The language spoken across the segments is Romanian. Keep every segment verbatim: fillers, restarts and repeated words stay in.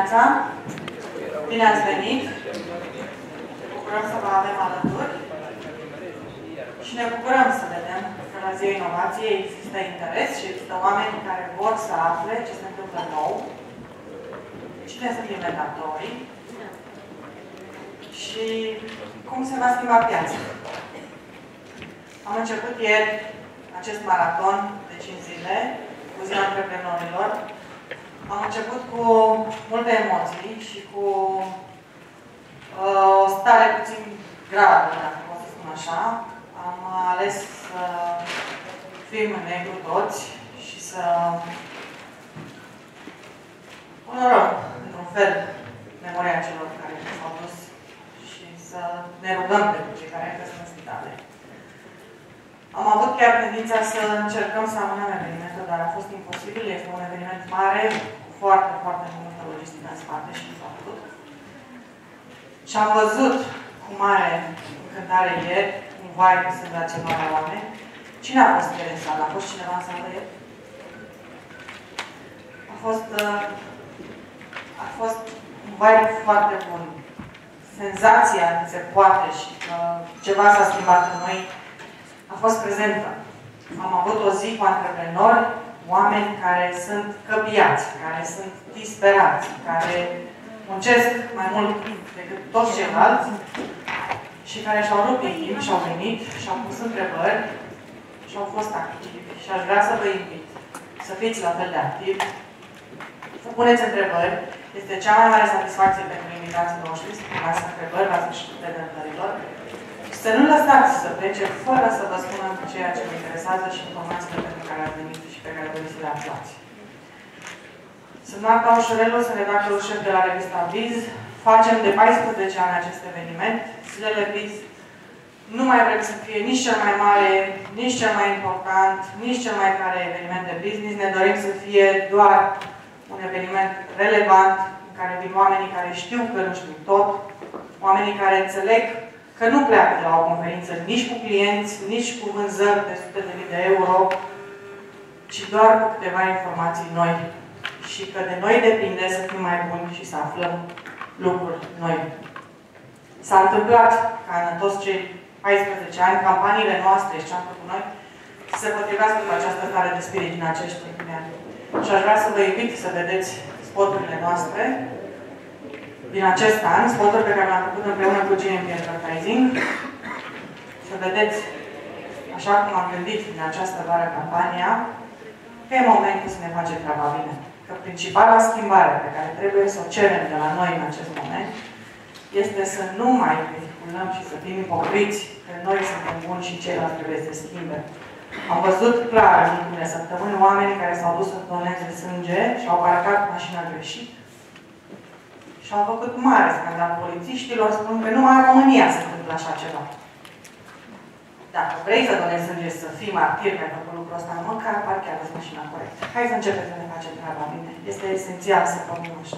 dimineața! Bine ați venit! Bucurăm să vă avem alături și ne bucurăm să vedem că la Ziua Inovației există interes și există oameni care vor să afle ce se întâmplă nou, cine sunt inventatorii și cum se va schimba piața. Am început ieri acest maraton de cinci zile cu Ziua Antreprenorilor. Am început cu multe emoții și cu uh, o stare puțin gravă, dacă pot să spun așa. Am ales să fim negru toți și să onorăm, într-un fel, memoria celor care s-au dus și să ne rugăm pentru cei care încă sunt în spitale. Am avut chiar tendința să încercăm să amânăm evenimentul, dar a fost imposibil. Este un eveniment mare, cu foarte, foarte multă logistică în spate și nu s-a putut. Și am văzut cu mare încântare ieri, un vai că se dea ceva la oameni. Cine a fost ieri în sală? A fost cineva în sală ieri? A fost, uh, a fost un vai foarte bun. Senzația că se poate și că ceva s-a schimbat în noi a fost prezentă. Am avut o zi cu antreprenori, oameni care sunt căpiați, care sunt disperați, care muncesc mai mult decât toți ceilalți și care și-au rupt din timp și-au venit și-au pus întrebări și au fost activi. Și aș vrea să vă invit să fiți la fel de activi, să puneți întrebări. Este cea mai mare satisfacție pentru invitații noștri să puneți întrebări la sfârșitul prezentărilor. Să nu lăsați să plece fără să vă spună ceea ce vă interesează și informațiile pentru care ați venit și pe care doriți să le aflați. Sunt Marta Ușurelu, sunt redactorul șef de la revista Biz. Facem de paisprezece ani acest eveniment. Zilele Biz nu mai vrem să fie nici cel mai mare, nici cel mai important, nici cel mai tare eveniment de business. Ne dorim să fie doar un eveniment relevant, în care vin oamenii care știu că nu știu tot, oamenii care înțeleg că nu pleacă de la o conferință nici cu clienți, nici cu vânzări de sute de mii de euro, ci doar cu câteva informații noi. Și că de noi depinde să fim mai buni și să aflăm lucruri noi. S-a întâmplat ca în toți cei paisprezece ani, campaniile noastre și ce am făcut noi, să se potrivească cu această stare de spirit din acești ultimi ani. Și aș vrea să vă invit să vedeți spoturile noastre din acest an, spoturi pe care le-am făcut împreună cu G M P Advertising. Să vedeți, așa cum am gândit din această vară campania, că e momentul să ne facem treaba bine. Că principala schimbare pe care trebuie să o cerem de la noi în acest moment este să nu mai vehiculăm și să fim ipocriți că noi suntem buni și ceilalți trebuie să se schimbe. Am văzut clar în ultimele săptămâni oamenii care s-au dus să doneze sânge și au parcat mașina greșit. Și au făcut mare scandal polițiștilor, spun că numai în România se întâmplă așa ceva. Dacă vrei să donezi sânge și să fii martir că ai făcut lucrul ăsta, măcar parchează mașina corect. Hai să începem să ne facem treaba bine. Este esențial să pornim așa.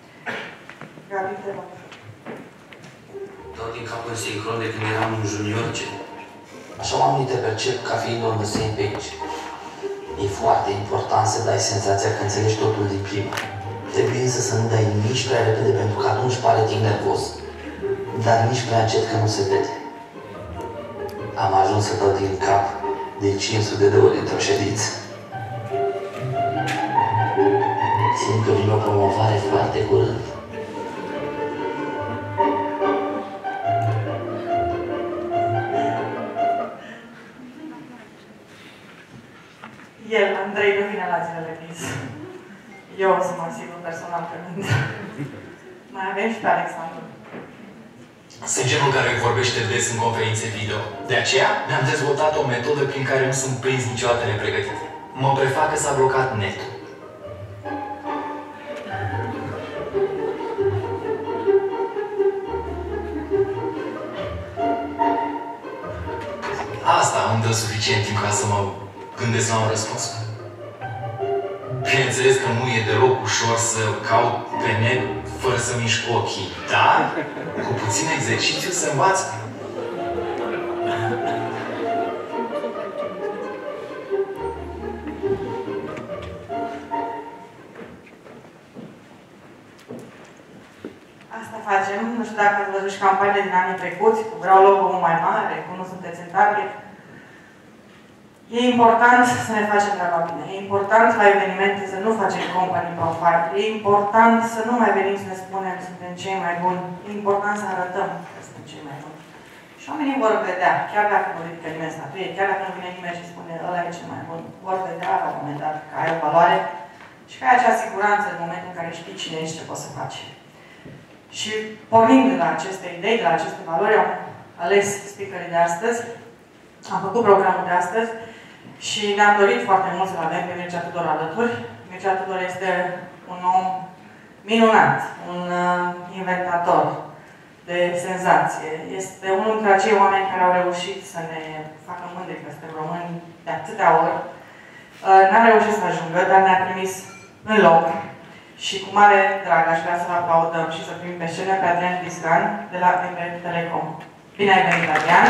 Gabi, te rog. Dau din cap în sincron de când eram un junior, ce? Așa oamenii te percep ca fiind on the same page. E foarte important să dai senzația că înțelegi totul din prima. Trebuie însă să nu dai nici prea repede, pentru că atunci pare timp nervos. Dar nici prea încet, că nu se vede. Am ajuns să dau din cap de cinci sute de ori într-o ședință. Simt că vine o promovare foarte curând. El, Andrei, nu vine la zilele Biz. Eu o să mă asigur personal că nu. Mai avem și pe Alexandru. Sunt genul care vorbește des în conferințe video. De aceea, mi-am dezvoltat o metodă prin care nu sunt prins niciodată nepregătit. Mă prefac că s-a blocat netul. Asta îmi dă suficient timp ca să mă gândesc la un răspuns. Bineînțeles că nu e deloc ușor să caut pe net fără să mișc ochii, dar cu puțin exercițiu se învață. Asta facem. Nu știu dacă ați văzut și campaniile din anii trecuți, cu vreau logo mai mare, cu nu sunteți în target. E important să ne facem treaba bine. E important la evenimente să nu facem company profile. E important să nu mai venim să ne spunem că suntem cei mai buni. E important să arătăm că suntem cei mai buni. Și oamenii vor vedea, chiar dacă nu ridică nimeni statuie, chiar dacă nu vine nimeni și spune ăla e cel mai bun, vor vedea la un moment dat că ai o valoare și că ai acea siguranță în momentul în care știi cine ești, ce poți să faci. Și pornind de la aceste idei, de la aceste valori, am ales speakerii de astăzi, am făcut programul de astăzi și ne-am dorit foarte mult să-l avem pe Mircea Tudor alături. Mircea Tudor este un om minunat, un uh, inventator de senzație. Este unul dintre acei oameni care au reușit să ne facă mândri că suntem români de atâtea ori. Uh, N-a reușit să ajungă, dar ne-a trimis în loc. Și cu mare drag aș vrea să-l aplaudăm și să primim pe scenă pe Adrian Biscan de la M B Telecom. Bine ai venit, Adrian!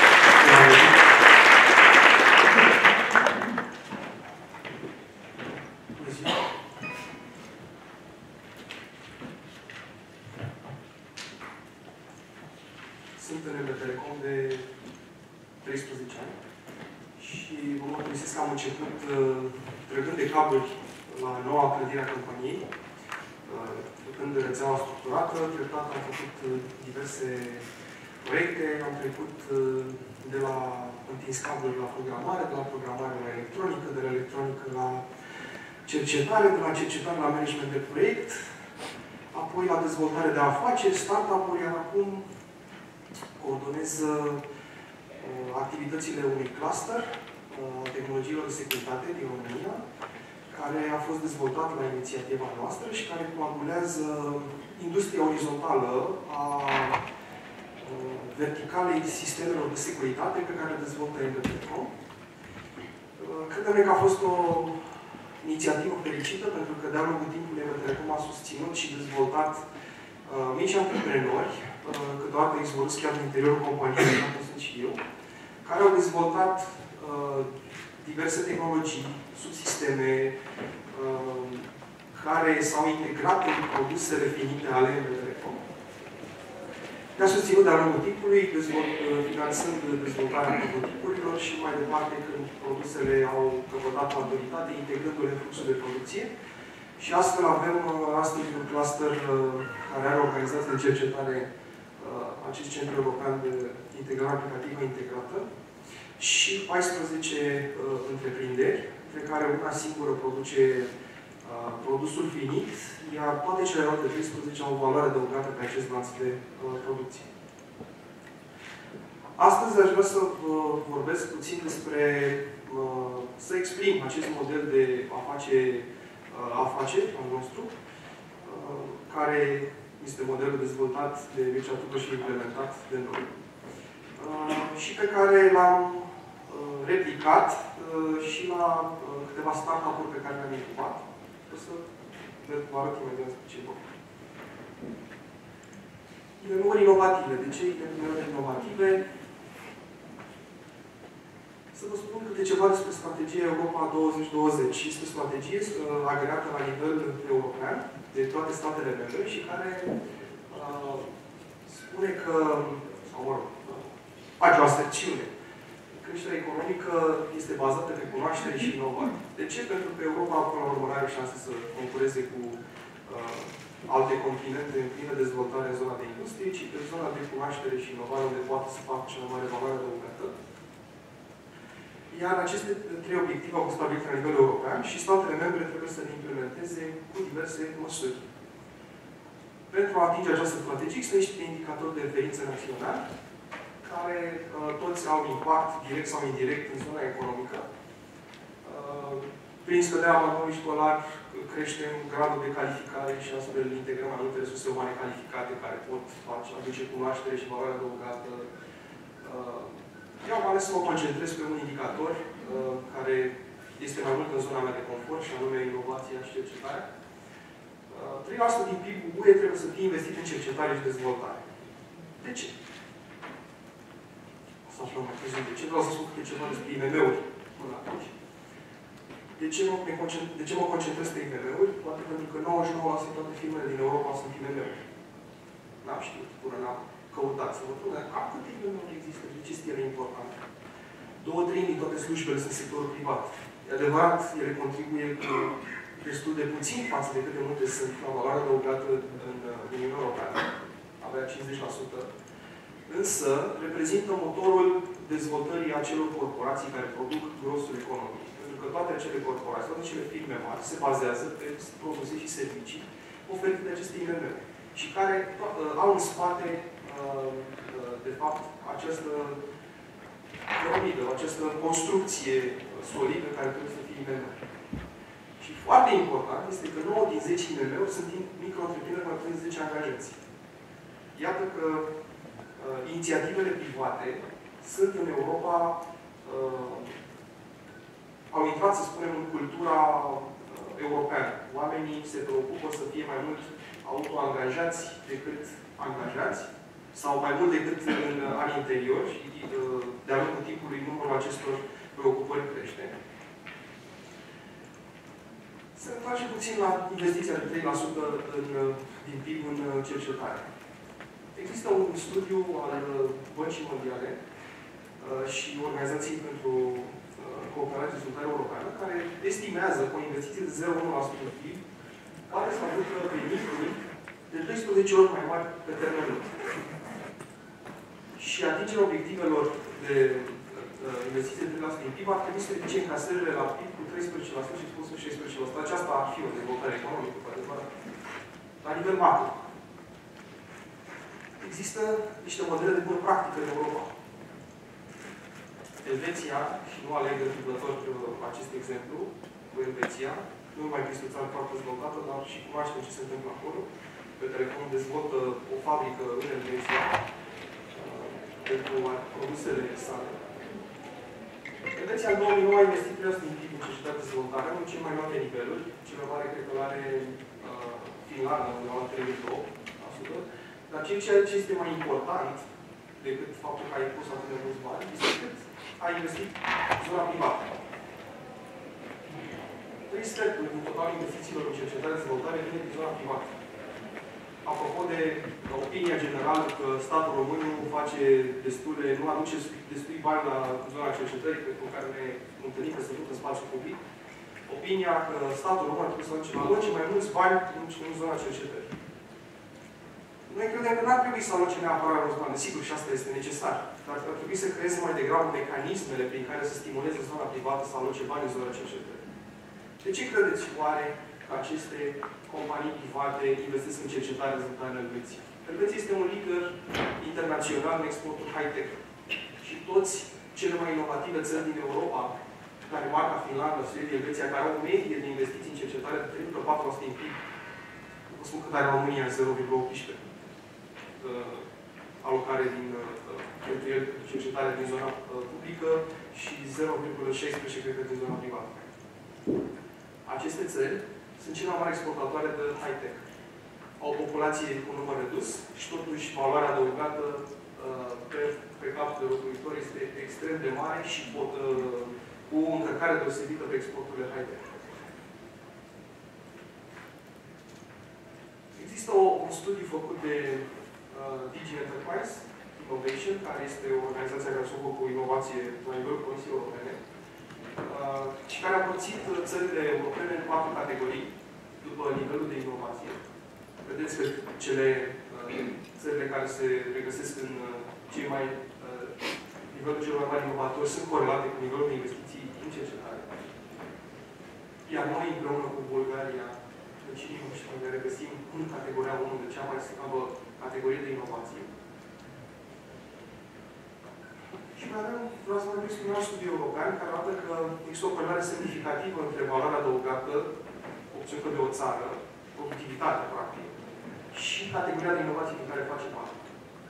Sunt în M B Telecom de treisprezece ani și vă mărturisesc că am început uh, trăgând de cabluri la noua clădire a companiei, uh, făcând rețeaua structurată, treptat am făcut uh, diverse proiecte, am trecut uh, de la întins cabluri la programare, de la programare la electronică, de la electronică la cercetare, de la cercetare la management de proiect, apoi la dezvoltare de afaceri, startup-uri, iar acum coordonez uh, activitățile unui cluster uh, tehnologiilor de securitate din România, care a fost dezvoltat la inițiativa noastră și care coagulează industria orizontală a uh, verticalei sistemelor de securitate pe care le dezvoltă M B Telecom. Uh, credem că a fost o inițiativă fericită, pentru că de-a lungul timpului M B Telecom a susținut și dezvoltat uh, mici antreprenori, câteodată izvorâți chiar din interiorul companiei, cum sunt și eu, care au dezvoltat uh, diverse tehnologii, subsisteme, uh, care s-au integrat în produsele finite ale M B Telecom. Ne-a susținut de-a lungul timpului, dezvolt, finanțând dezvoltarea prototipurilor și mai departe, când produsele au căpătat maturitate, integrându-le în fluxul de producție. Și astfel avem astăzi un cluster care are organizație de cercetare, acest Centru European de Integrare Aplicativă Integrată, și paisprezece uh, întreprinderi, pe care una singură produce uh, produsul finit, iar toate celelalte treisprezece au o valoare adăugată pe acest lanț de uh, producție. Astăzi aș vrea să uh, vorbesc puțin despre, uh, să exprim acest model de a face uh, afaceri al nostru, uh, care este modelul dezvoltat de Mircea Tudor și implementat de noi. Uh, și pe care l-am uh, replicat uh, și la uh, câteva startup-uri pe care le-am incubat. O să vă arăt imediat ce vor. I M U-uri inovative. De ce I M U-uri inovative? Să vă spun câte ceva despre strategia Europa douăzeci douăzeci. Este o strategie uh, agreată la nivel european de toate statele membre și care uh, spune că, sau mă rog, uh, face o aserțiune. Creșterea economică este bazată pe cunoaștere și inovare. De ce? Pentru că Europa, până la urmă, nu are șanse să concureze cu uh, alte continente în plină dezvoltare în zona de industrie, ci pe zona de cunoaștere și inovare, unde poate să facă cea mai mare valoare adăugată. Iar aceste trei obiective au fost stabilite la nivel european și statele membre trebuie să le implementeze cu diverse măsuri. Pentru a atinge această strategie, există niște indicatori de referință naționali, care uh, toți au impact direct sau indirect în zona economică. Uh, prin scăderea abandonului școlar creștem gradul de calificare și astfel integrăm anumite resurse umane calificate care pot face, aduce cunoaștere și valoare adăugată. Uh, Eu am ales să mă concentrez pe un indicator uh, care este mai mult în zona mea de confort, și anume inovația și cercetarea. Uh, trei la sută din P I B-ul U E trebuie să fie investit în cercetare și dezvoltare. De ce? O să aflăm mai târziu de ce. Vreau să spun câte ceva despre I M M-uri până atunci. De ce, mă, de ce mă concentrez pe I M M-uri? Poate pentru că nouăzeci și nouă la sută toate firmele din Europa sunt I M M-uri. N-am știut, până n-am căutat să vă spun, dar cam câte I M M-uri există? De ce sunt ele importante? Două treimi din toate slujbele sunt sectorul privat. E adevărat, ele contribuie cu destul de puțin față de cât de multe sunt la valoare adăugată în Uniunea Europeană. Avea cincizeci la sută. Însă, reprezintă motorul dezvoltării acelor corporații care produc grosul economiei. Pentru că toate acele corporații, toate acele firme mari se bazează pe produse și servicii oferite de aceste I M M-uri și care uh, au în spate, uh, uh, de fapt, această piramidă, această construcție solidă care trebuie să fie I M M. Și foarte important este că nouă din zece I M M-uri sunt micro-întreprinderi mai puțin de zece angajați. Iată că uh, inițiativele private sunt în Europa, uh, au intrat, să spunem, în cultura uh, europeană. Oamenii se preocupă să fie mai mult autoangajați decât angajați, sau mai mult decât în anii anteriori, și uh, de-a lungul timpului numărul acestor preocupări crește. Se face puțin la investiția de trei la sută în, din P I B în cercetare. Există un studiu al Băncii Mondiale uh, și Organizației pentru uh, Cooperare și Dezvoltare Europeană, care estimează că o investiție de zero virgulă unu la sută din P I B poate să aducă venituri de doisprezece ori mai mari pe termen lung. Și atingerea obiectivelor de uh, investiție de trei la sută din P I B ar trebui să ridice încasările la P I B cu treisprezece la sută și cu șaisprezece la sută. Aceasta ar fi o dezvoltare economică, cu adevărat, la nivel macro. Există niște modele de bună practică în Europa. Elveția, și nu aleg întâmplător acest exemplu cu Elveția, nu mai este o țară foarte dezvoltată, dar și cunoaștem ce se întâmplă acolo. Pe Telecom dezvoltă o fabrică în Elveția uh, pentru produsele sale. Elveția în două mii nouă a investit prea din P I B în cercetare de dezvoltare, în cele mai înalte niveluri. Cel mai mare, cred că l-are uh, Finlanda, undeva la trei virgulă doi la sută. Dar ceea ce este mai important decât faptul că ai pus atât de mulți bani, este cât ai investit în zona privată. Trei sferturi din total investițiilor în cercetare de dezvoltare vine din zona privată. Apropo de opinia generală că statul român nu face destule, nu aduce destui bani la zona cercetării, pentru care ne întâlnim că se duc în spațiu public, opinia că statul român trebuie să aloce mai mulți bani în zona cercetării. Noi credem că n-ar trebui să aloce neapărat mulți bani. Desigur, și asta este necesar. Dar ar trebui să creeze mai degrabă mecanismele prin care să stimuleze zona privată să aloce bani în zona cercetării. De ce credeți oare că aceste companii private investesc în cercetare de dezvoltare în Elveția? Elveția este un lider internațional în exportul high-tech. Și toți cele mai inovative țări din Europa, Danemarca, Finlanda, Suedia, Elveția, care au o medie de investiții în cercetare de trei virgulă patru la sută din P I B. Vă spun că are România zero virgulă optsprezece uh, alocare din uh, cheltuieli de cercetare din zona uh, publică și zero virgulă șaisprezece, cred că, din zona privată. Aceste țări sunt cele mai mari exportatoare de high-tech. Au o populație cu număr redus și totuși valoarea adăugată uh, pe, pe cap de locuitor este extrem de mare și pot, uh, cu o încărcare deosebită pe exporturile high-tech. Există o, un studiu făcut de uh, Digi Enterprise Innovation, care este o organizație care se ocupă cu inovație la nivelul Comisiei Europene, uh, și care a împărțit țările europene în patru categorii, după nivelul de inovație. Vedeți că cele uh, țările care se regăsesc în uh, cei mai uh, nivelul celor mai mari inovatori sunt corelate cu nivelul de investiții în cercetare. Iar noi, împreună cu Bulgaria, coincidim și ne regăsim în categoria unu de cea mai slabă categorie de inovație. Și mai avem, vreau să vorbesc cu un alt studiu european care arată că există o corelare semnificativă între valoarea adăugată obținută de o țară, productivitatea, practic, și categoria de inovație din care face parte.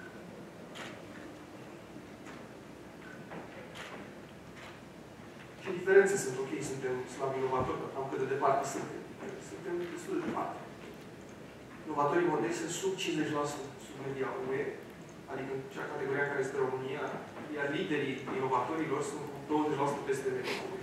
Ce diferențe sunt? Ok, suntem slab inovatori, dar cam cât de departe suntem. Suntem destul de departe. Inovatorii moderni sunt sub cincizeci la sută sub media U E, adică cea categoria care este România, iar liderii inovatorilor sunt cu douăzeci la sută peste media U E.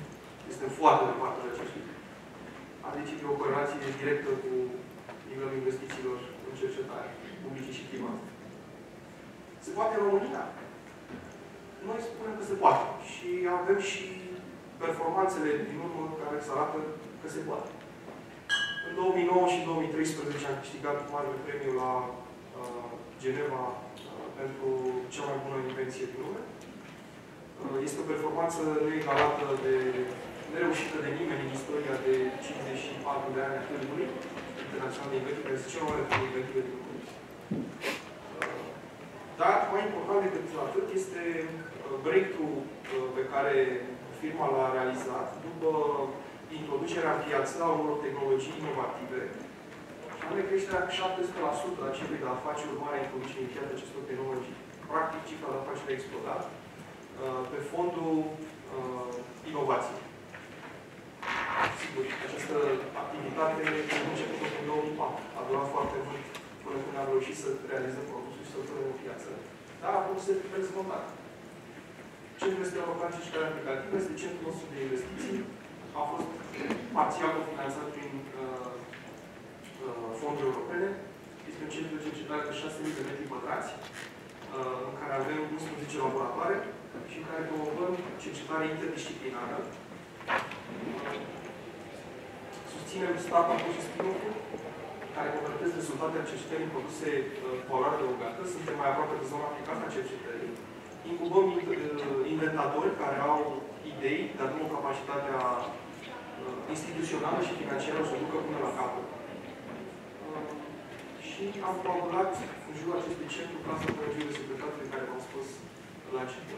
este foarte departe de acest lucru. Adică de o corelație directă cu nivelul investițiilor în cercetare, publice și private. Se poate în România? Noi spunem că se poate. Și avem și performanțele din urmă care se arată că se poate. În două mii nouă și două mii treisprezece am câștigat marele premiu la uh, Geneva uh, pentru cea mai bună invenție din lume. Uh, este o performanță neegalată de nereușită de nimeni în istoria de cincizeci și patru de ani a filmului internațional de inventive. Este cel mai mare film inventive din lume. Uh, dar, mai important decât atât, este breakthrough uh, pe care firma l-a realizat după introducerea în piață a unor tehnologii inovative, și anume creșterea cu șapte sute la sută a cifrei de afaceri urmare a introducerii în piață acestor tehnologii. Practic, cifra de afaceri a explodat uh, pe fondul uh, inovației. Sigur, această activitate a început în două mii patru. A durat foarte mult până când am reușit să realizăm produsul și să-l punem în piață. Dar a fost dezvoltat. Centrul este European de Cercetare Aplicativă, este centrul nostru de investiții. A fost parțial finanțat prin uh, uh, fonduri europene. Este un centru de cercetare de șase mii de metri pătrați, uh, în care avem unsprezece laboratoare și în care promovăm cercetare interdisciplinară. Uh, susținem startup-uri și spin-off-uri care convertesc rezultatele cercetării în produse uh, cu valoare adăugată. Suntem mai aproape de zona aplicată a cercetării. Incubăm inventatori care au idei, dar nu o capacitatea uh, instituțională și financiară să o ducă până la capăt. Uh, și am colaborat în jurul acestui centru Casa Colegiului de Securitate pe care v-am spus la început.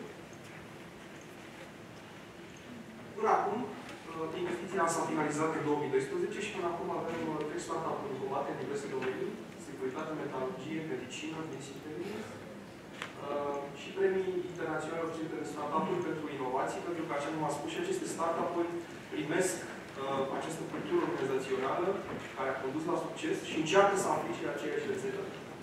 Până acum, uh, investiția s-a finalizat în două mii doisprezece și până acum avem trei startup-uri incubate în diverse domenii: securitate, metalurgie, medicină, discipline. Uh, și premii internaționale obținute de startup-uri pentru inovații, pentru că, așa cum am spus, și aceste startup-uri primesc uh, această cultură organizațională care a condus la succes și încearcă să aplice aceeași rețetă.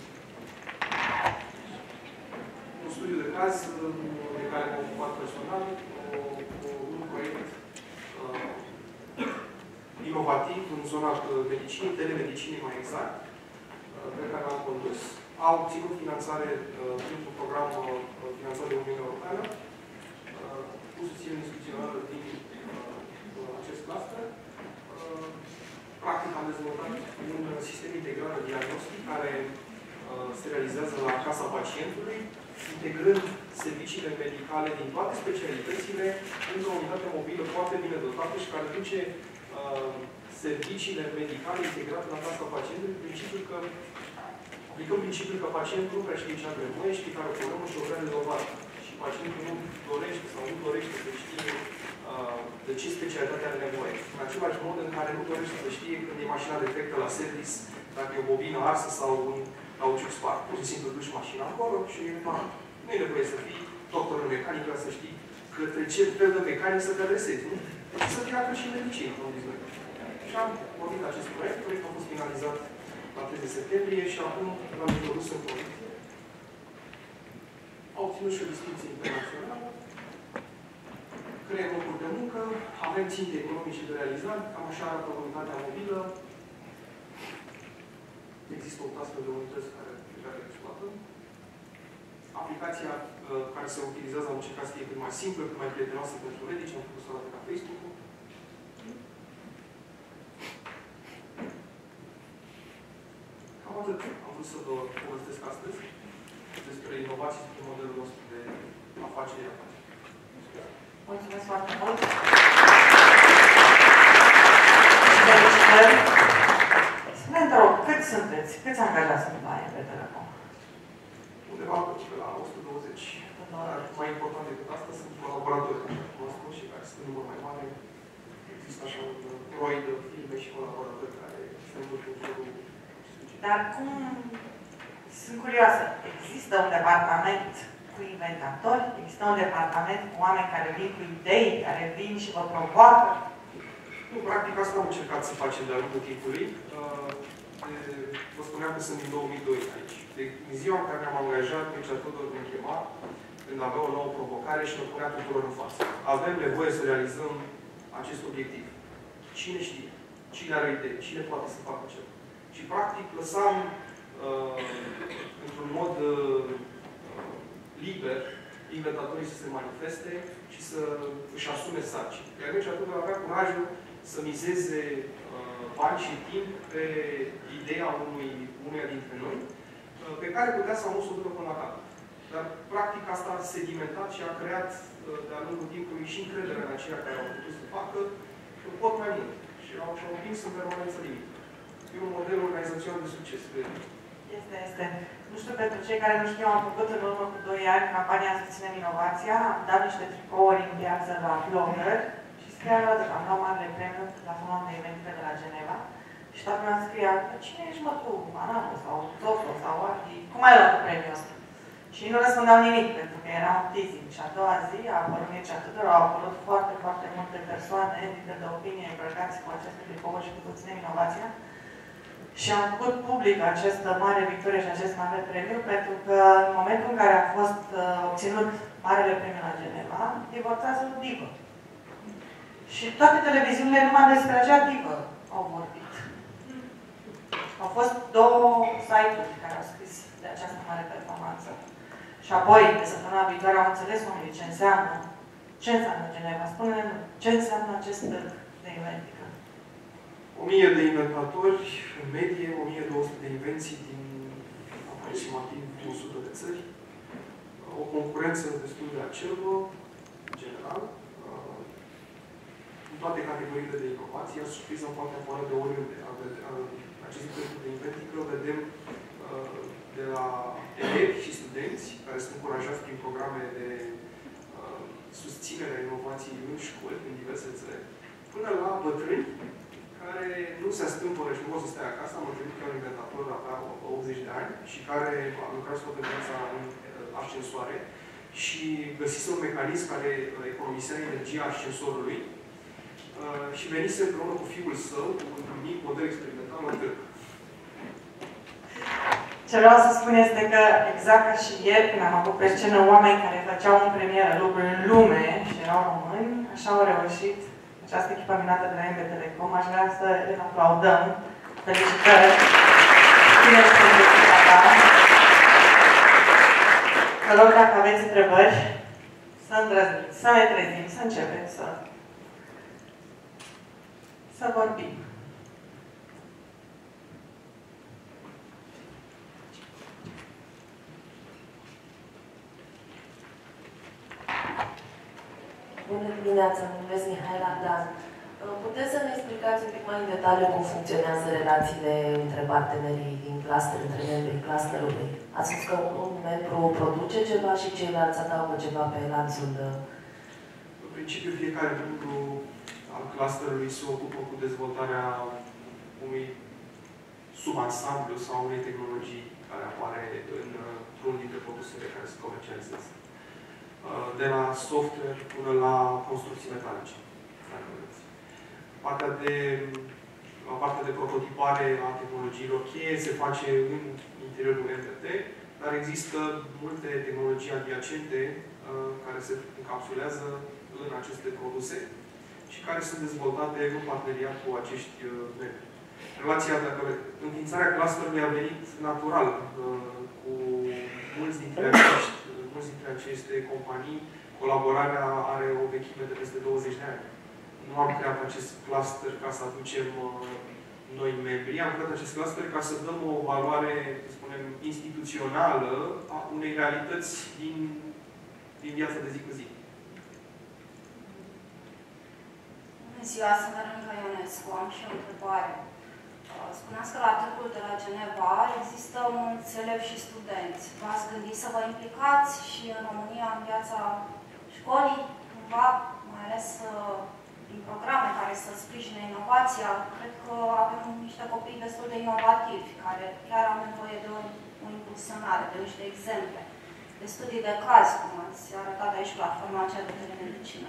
Un studiu de caz de care m-am ocupat personal, cu un proiect uh, inovativ în zona medicinii, telemedicinii mai exact, uh, pe care l-am condus. Au obținut finanțare uh, printr-un program uh, finanțat de Uniunea Europeană, uh, cu susținere instituțională din uh, acest cluster. Uh, practic am dezvoltat un sistem integral de diagnostic care uh, se realizează la casa pacientului, integrând serviciile medicale din toate specialitățile într-o unitate mobilă foarte bine dotată și care duce uh, serviciile medicale integrate la casa pacientului, principiul că aplicăm principiul că pacientul nu prea știe ce are nevoie, știe care o problemă și o vrea rezolvată. Și pacientul nu dorește sau nu dorește să știe uh, de ce specialitate are nevoie. În același mod în care nu dorește să știe când e mașina defectă la service, dacă e o bobină arsă sau un cauciuc spart. Pur și simplu duci mașina acolo și nu e nevoie să fii doctor în mecanică, să știi către ce fel de mecanic să te adresezi. Nu? Deci să treacă și medicină, cum zic noi. Și am vorbit acest proiect, proiectul a fost finalizat la treizeci septembrie și acum l-am introdus în producție. Au obținut și o distinție internațională, creăm locuri de muncă, avem ținte economice de realizat, cam așa arată unitatea mobilă. Există o astfel de unități care deja le exploatăm. Aplicația uh, care se utilizează am încercat să fie cât mai simplă, cât mai prietenoasă pentru medici, am făcut să pe Facebook-ul. Cam atât am vrut să vă povestesc astăzi despre inovații și modelul nostru de afaceri. Mulțumesc foarte mult! Spune-mi, te rog, cât sunteți? Câți angajați sunt la E B Telecom? Undeva pe la o sută douăzeci. Dar mai important decât asta sunt colaboratori, așa cum am spus, și care sunt număr mai mare. Există așa un roi de firme și colaboratori care se învârte în jurul. Dar cum... Sunt curioasă. Există un departament cu inventatori? Există un departament cu oameni care vin cu idei, care vin și vă provoacă? Nu, practic asta am încercat să facem de-a lungul timpului. Vă spuneam că sunt din două mii doi aici. De ziua în care ne-am angajat, Mircea Tudor ne chema când avea o nouă provocare și ne punea tuturor în față. Avem nevoie să realizăm acest obiectiv. Cine știe? Cine are idee? Cine poate să facă ceva? Și practic lăsam uh, într-un mod uh, liber inventatorii să se manifeste și să își asume sarcini. Iar deci atunci avea curajul să mizeze uh, bani și timp pe ideea unui, unuia dintre noi, uh, pe care putea să nu să o ducă până la cap. Dar practic asta a sedimentat și a creat uh, de-a lungul timpului și încrederea în aceia care au putut să facă pot mai mult. Și au și-au împins în permanență limită. E un model organizațional de succes, cred. Este, este. Nu știu, pentru cei care nu știu, am făcut în urmă cu doi ani campania Susținem Inovația, am dat niște tricouri în viață la blogger și scria că am luat marele premiu la Fondul de Evenimente de la Geneva și toată lumea scria, cine ești mă tu, Mananu sau Zoso sau Ardi, cum ai luat premiul ăsta? Și nu răspundeau nimic, pentru că era un teasing. Și a doua zi a apărut Mircea Tudor, au apărut foarte, foarte multe persoane, lideri de opinie, îmbrăcați cu aceste tricouri și cu Susținem Inovația. Și am făcut public această mare victorie și acest mare premiu, pentru că în momentul în care a fost uh, obținut Marele Premiu la Geneva, divorțează o divă. Și toate televiziunile numai despre acea divă au vorbit. Au fost două site-uri care au scris de această mare performanță. Și apoi, de săptămâna viitoare, am înțeles oamenii ce înseamnă. Ce înseamnă Geneva? Spune-ne ce înseamnă acest târg de inventică. o mie de inventatori, în medie, o mie două sute de invenții din aproximativ o sută de țări. O concurență destul de acerbă, în general. În toate categoriile de inovație, iar surpriză în poate apără de oriunde. Aceste târguri de inventică vedem de la elevi și studenți care sunt încurajați prin programe de uh, susținere a inovației în școli, în diverse țări, până la bătrâni care nu se astâmpără și nu pot să stea acasă. Am întâlnit că un inventator avea optzeci de ani și care a lucrat toată viața în uh, ascensoare și găsise un mecanism care economisea energia ascensorului uh, și venise împreună cu fiul său, cu un mic model experimental la târg. Ce vreau să spun este că, exact ca și ieri, când am avut pe scenă oameni care făceau în premieră lucruri în lume și erau români, așa au reușit această echipă minată de la M B Telecom. Aș vrea să îl aplaudăm. Felicitări! Bine să felicitări ta! Vă rog, dacă aveți întrebări, să îndrăzniți, să ne trezim, să începem să, să vorbim. Bună dimineața, mă numesc Mihaela Dan. Puteți să ne explicați un pic mai în detaliu cum funcționează relațiile între partenerii din cluster, între membrii clusterului? Ați spus că un membru produce ceva și ceilalți adaugă ceva pe lanțul. În principiu, fiecare membru al clusterului se ocupă cu dezvoltarea unui subansamblu sau unei tehnologii care apare într-unul dintre produsele care se comercializează. De la software până la construcții metalice. Partea de, partea de prototipare a tehnologiilor cheie se face în interiorul M B T, dar există multe tehnologii adiacente care se încapsulează în aceste produse și care sunt dezvoltate în parteneriat cu acești membri. Relația, dacă înființarea clusterului a venit natural cu mulți dintre acești mulți dintre aceste companii, colaborarea are o vechime de peste douăzeci de ani. Nu am creat acest cluster ca să aducem uh, noi membri, am creat acest cluster ca să dăm o valoare, să spunem, instituțională a unei realități din, din viața de zi cu zi. Bună ziua, sunt Veronica Ionescu, am și o întrebare. Spuneați că la târgul de la Geneva există mulți elevi și studenți. V-ați gândit să vă implicați și în România în viața școlii, cumva, mai ales prin programe care să sprijine inovația? Cred că avem niște copii destul de inovativi, care chiar au nevoie de o, o impulsionare, de niște exemple, de studii de caz, cum ați arătat aici platforma aceea de telemedicină.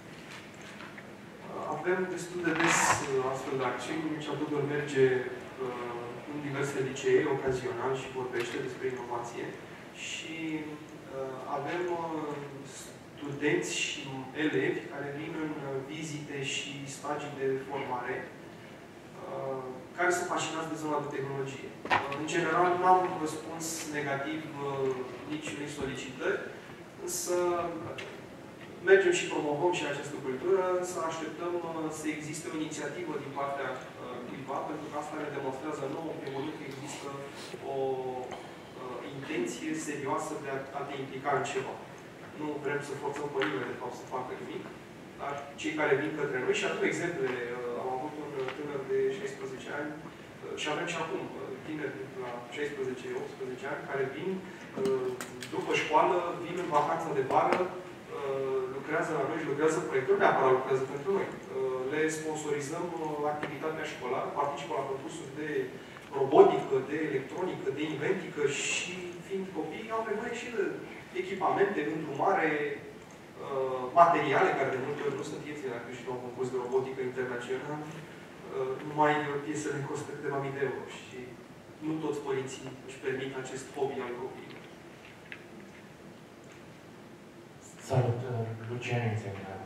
Avem destul de des astfel de acțiuni. Mircea Tudor merge uh, în diverse licee, ocazional, și vorbește despre inovație. Și uh, avem uh, studenți și elevi care vin în vizite și stagii de formare, care sunt fascinați de zona de tehnologie. În general, n-am răspuns negativ nici unei solicitări, însă mergem și promovăm și această cultură, să așteptăm să existe o inițiativă din partea cuiva, pentru că asta ne demonstrează nouă, în primul rând, că există o intenție serioasă de a te implica în ceva. Nu vrem să forțăm pe nimeni, de fapt, să facă nimic, dar cei care vin către noi, și atunci exemple, am avut un tânăr de șaisprezece ani, și avem și acum tineri de la șaisprezece optsprezece ani, care vin după școală, vin în vacanță de vară, lucrează la noi și lucrează proiectul, neapărat lucrează pentru noi. Le sponsorizăm activitatea școlară, participă la concursuri de robotică, de electronică, de inventică și fiind copii, au nevoie și de echipamente, îndrumare, materiale care de multe ori nu sunt ieftine dacă și la un concurs de robotică internațional, numai piesele costă câteva mii de euro și nu toți părinții își permit acest hobby al copiilor. Salut, Lucian Înțegnea.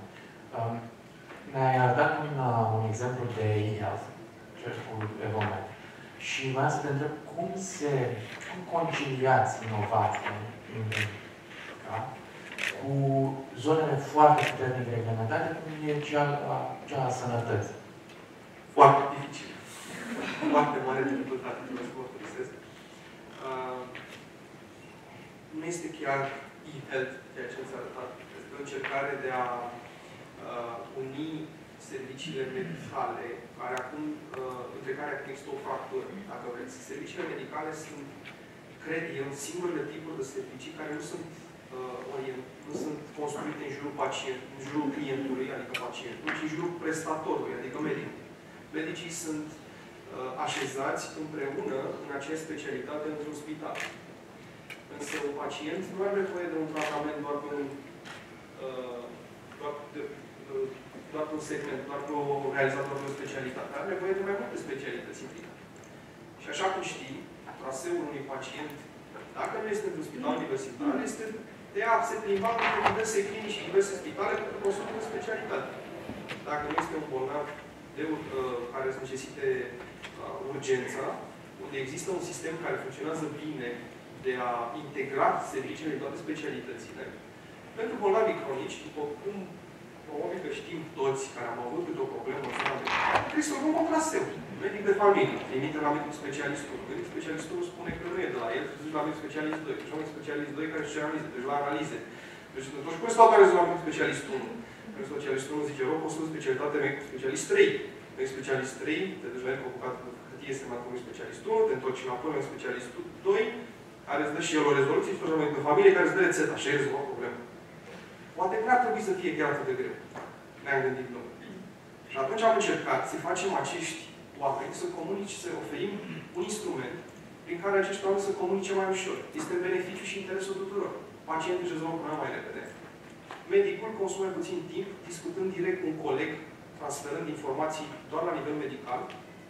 Ne-ai arătat un, un exemplu de e-health, cercul Evomed. Și vreau să te întreb cum se, cum conciliați inovația da? cu zonele foarte puternic reglementate, cum e cea, cea a sănătății. Foarte dificil. Foarte mare dificultate, trebuie să mărturisesc. Uh, nu este chiar e-health, ceea ce ați arătat. Este o încercare de a uh, uni serviciile medicale, care acum, uh, între care acum există o fractură, dacă vreți. Serviciile medicale sunt, cred eu, singurele tipuri de servicii care nu sunt, uh, orient, nu sunt construite în jurul pacient, în jurul clientului, adică pacientului, ci în jurul prestatorului, adică medicului. Medicii sunt uh, așezați împreună în aceeași specialitate într-un spital. Însă un pacient nu are nevoie de un tratament doar pe un, uh, doar, de, uh, doar pe un segment, doar pe o realizator de o specialitate. Are nevoie de mai multe specialități implicate. Și așa cum știi, traseul unui pacient, dacă nu este într-un spital universitar, este de a se plimba între diverse clinici și diverse spitale pentru că consultă de specialitate. Dacă nu este un bolnav de, uh, care să necesite uh, urgența, unde există un sistem care funcționează bine de a integra serviciile de toate specialitățile. Pentru bolnavii cronici, după cum probabil că știm toți care am avut câte o problemă în zona medicală, trebuie să urmăm un traseu. Medic de familie, trimite la medic specialistul. Medic specialistul spune că nu e de la el, trebuie la medic specialist doi. Deci la medic specialist doi care își analize, deci la analize. Deci atunci cum stau care sunt la medic specialist unu? Medic specialist unu zice, rog, postul specialitate medic specialist trei. Medic specialist trei, te duci la medic cu bucată de hârtie, se mai medic specialist unu, te întorci înapoi medic specialist doi, care îți dă și el o rezoluție și tot de familie care îți dă rețeta și ai rezolvat problema. Poate nu ar trebui să fie chiar atât de greu. Ne-am gândit noi. Și atunci am încercat să facem acești oameni să comunice, să oferim un instrument prin care acești oameni să comunice mai ușor. Este în beneficiu și interesul tuturor. Pacientul își rezolvă problema mai repede. Medicul consumă mai puțin timp discutând direct cu un coleg, transferând informații doar la nivel medical,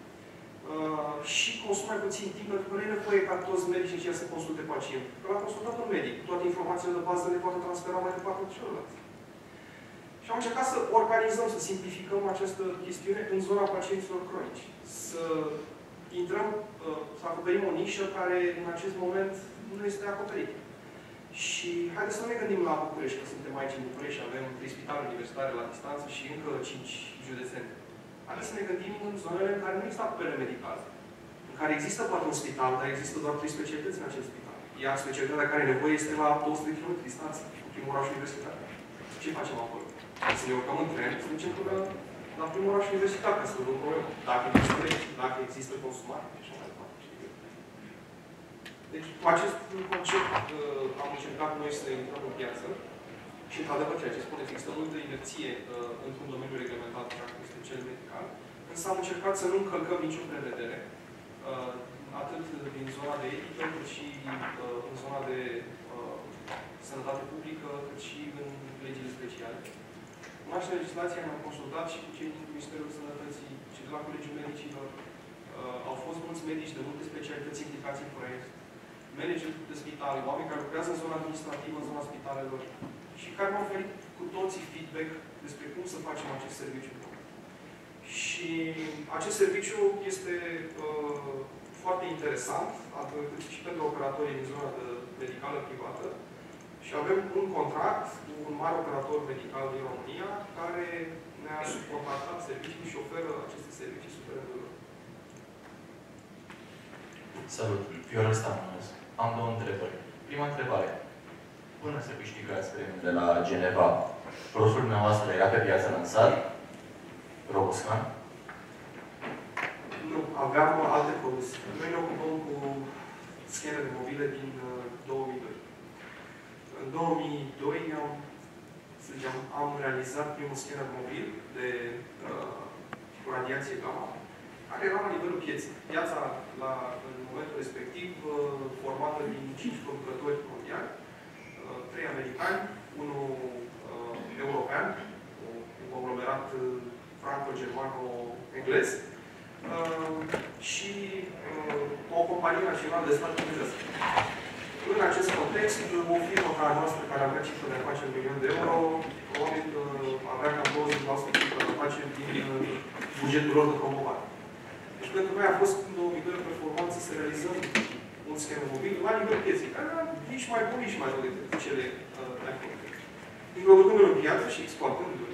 Uh, și consumă mai puțin timp, pentru că nu e nevoie ca toți medicii aceia să consulte pacientul. Că l-a consultat un medic, toate informațiile de bază le poate transfera mai departe cu celălalt. Și am încercat să organizăm, să simplificăm această chestiune în zona pacienților cronici. Să intrăm, uh, să acoperim o nișă care în acest moment nu este acoperită. Și haideți să nu ne gândim la București, că suntem aici în București și avem trei spitale universitare la distanță și încă cinci județene. Haideți să ne gândim în zonele în care nu există acoperire medicală. În care există poate un spital, dar există doar trei specialități în acel spital. Iar specialitatea care are nevoie este la două sute de kilometri distanță, în primul oraș universitar. Ce facem acolo? Să ne urcăm în tren, să ducem până la primul oraș universitar, ca să vedem problemă. Dacă există legi, dacă există consumare, și așa mai departe. Deci, cu acest concept uh, am încercat noi să intrăm în piață și, într-adevăr, ceea ce spuneți, există multă inerție uh, într-un domeniu reglementat, așa cum este cel medical, însă am încercat să nu încălcăm nicio prevedere, uh, atât din zona de etică, cât și uh, în zona de uh, sănătate publică, cât și în legile speciale. Cunoaște legislația, am consultat și cu cei din Ministerul Sănătății și de la Colegiul Medicilor. Uh, au fost mulți medici de multe specialități implicați în proiect, manageri de spitale, oameni care lucrează în zona administrativă, în zona spitalelor și care mi-au oferit cu toții feedback despre cum să facem acest serviciu. Și acest serviciu este uh, foarte interesant, atât și pentru operatorii din zona de medicală privată. Și avem un contract cu un mare operator medical din România care ne-a subcontractat servicii și oferă aceste servicii superiorilor. Salut! Viorel Stan. Am două întrebări. Prima întrebare. Până să câștigați premiul de la Geneva, produsul dumneavoastră era pe piață lansat? Roboscan? Nu, aveam alte produse. Noi ne ocupăm cu scanere mobile din uh, două mii doi. În două mii doi am, să zicem, am realizat primul scanner mobil de uh, cu radiație gamma, care era la nivelul pieței. Piața, la, în momentul respectiv, uh, formată din cinci producători mondiali, uh, trei americani, unul uh, european, un conglomerat uh, franco-germano-englez, uh, și uh, o companie națională de stat engleză. În acest context, o firmă ca a noastră, care avea cifră de afaceri milion de euro, probabil avea cam douăzeci la sută cifră de afaceri din bugetul lor de promovare. Deci pentru noi a fost în două mii doi o performanță să realizăm un scanner mobil la nivelul pieței, care era nici mai bun, nici mai rău decât cele uh, iPhone. Introducându-l în piață și exploatându-l,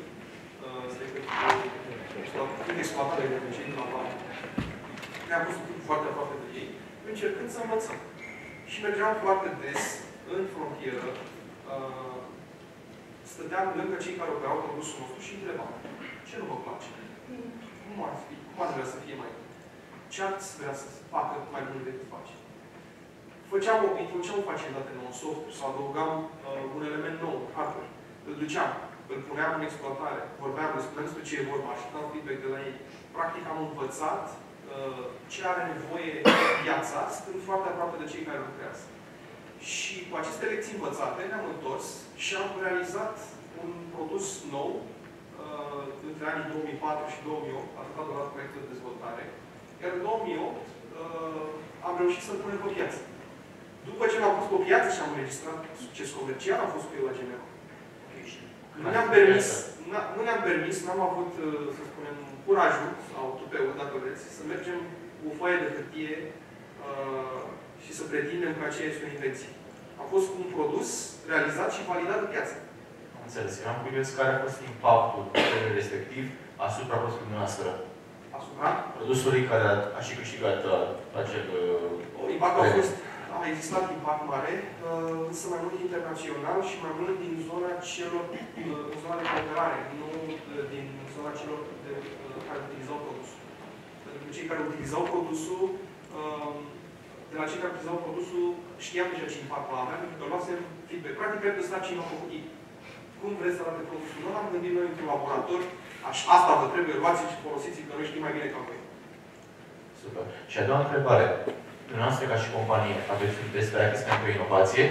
fiind exploatare de cei din la bani, ne-am pus foarte aproape de ei, încercând să învățăm. Și mergeam foarte des în frontieră, uh, stăteam lângă cei care operau produsul nostru și întrebam: ce nu vă place? Cum ar fi? Cum ar vrea să fie mai bun? Ce ați vrea să facă mai mult decât face? Făceam o, introduceam o facilitate nouă în software sau adăugam uh, un element nou, hardware. Îl duceam, îl puneam în exploatare, vorbeam, le spuneam despre ce e vorba, așteptam feedback de la ei. Practic am învățat ce are nevoie piața, stând foarte aproape de cei care lucrează. Și cu aceste lecții învățate ne-am întors și am realizat un produs nou uh, între anii două mii patru și două mii opt, atât a durat proiectul de dezvoltare. Iar în două mii opt uh, am reușit să-l punem pe piață. După ce l-am pus pe piață și am înregistrat succes comercial, am fost cu el la Geneva. Nu ne-am permis, nu ne-am permis, n-am avut, să spunem, curajul, sau tupeul, dacă vreți, să mergem cu o foaie de hârtie uh, și să pretindem că aceea este o invenție. A fost un produs realizat și validat de piață. Am înțeles. Eram curios care a fost impactul respectiv asupra produsului noastră. Asupra? Produsului care a, a și câștigat acel... Uh, Impactul a fost... A existat impact mare, uh, însă mai mult internațional și mai mult din zona celor, uh, în zona de cooperare, nu uh, din zona celor de, uh, care utilizau produsul. Pentru cei care utilizau produsul, uh, de la cei care utilizau produsul, știam deja ce impact va avea, pentru că luasem feedback. Practic, cred că stat ce i-au făcut ei. Cum vreți să arate produsul? Nu am gândit noi într-un laborator, aș, asta vă trebuie, luați și folosiți, că noi știm mai bine ca voi. Super. Și a doua întrebare. Dumneavoastră, ca și companie, aveți despre acest pentru inovație?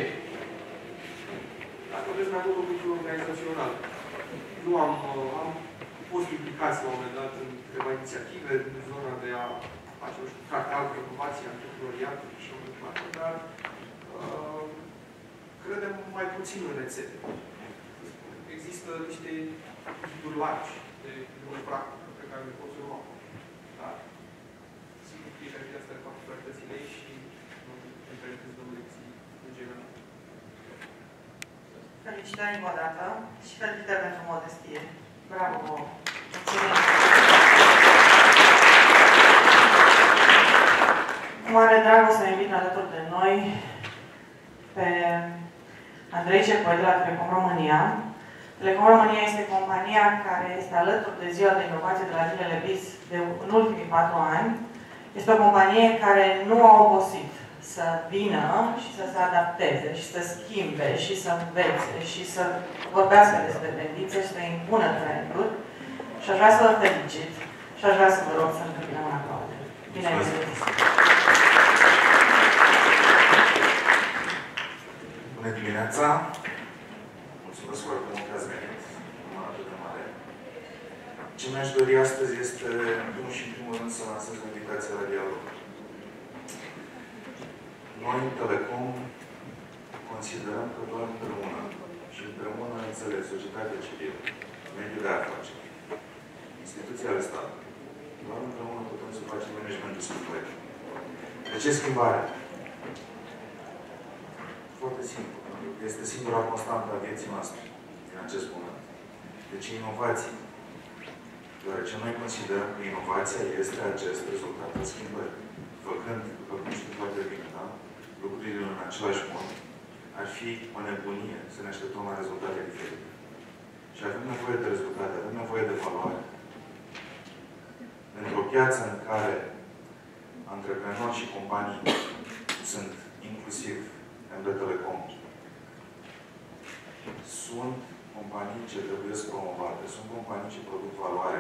Dacă vreți mai mult un lucru organizațional. Nu am, am fost implicați la un moment dat în câteva inițiative în zona de a face, nu știu, cartea de inovație, antreprenoriat și așa mai departe, dar uh, credem mai puțin în rețete. Există niște ghiduri largi de lucruri practică pe care le poți urma. Dar sigur, fiecare piață are particularitățile ei și nu îi permiteți dăm lecții în general. Felicitări încă o dată și felicitări pentru modestie. Bravo! Mulțumim! Cu mare drag o să invit alături de noi pe Andrei Cepoi de la Telecom România. Telecom România este compania care este alături de Ziua de Inovație de la Zilele B I S de, în ultimii patru ani. Este o companie care nu a obosit să vină și să se adapteze și să schimbe și să învețe și să vorbească despre tendințe și să impună trenduri. Și aș vrea să vă felicit și aș vrea să vă rog să întâmpinăm un aplauze. Bine ai venit! Bună dimineața! Mulțumesc foarte mult că ați venit. Numai atât de mare. Ce mi-aș dori astăzi este, în primul și în primul rând, să lansez o invitație la dialog. Noi, în Telecom, considerăm că doar împreună și împreună înțeleg societatea civilă, mediul de afaceri, instituția ale statului, doar împreună putem să facem managementul schimbării. De ce schimbare? Foarte simplu. Este singura constantă a vieții noastre din acest moment. De ce inovație? Deoarece noi considerăm că inovația este acest rezultat al schimbării. Făcând, după cum știm foarte bine, da? Lucrurile în același mod, ar fi o nebunie să ne așteptăm la rezultate diferite. Și avem nevoie de rezultate, avem nevoie de valoare. Într-o piață în care antreprenori și companii sunt inclusiv M D Telecom, sunt companii ce trebuie să promovate, sunt companii ce produc valoare.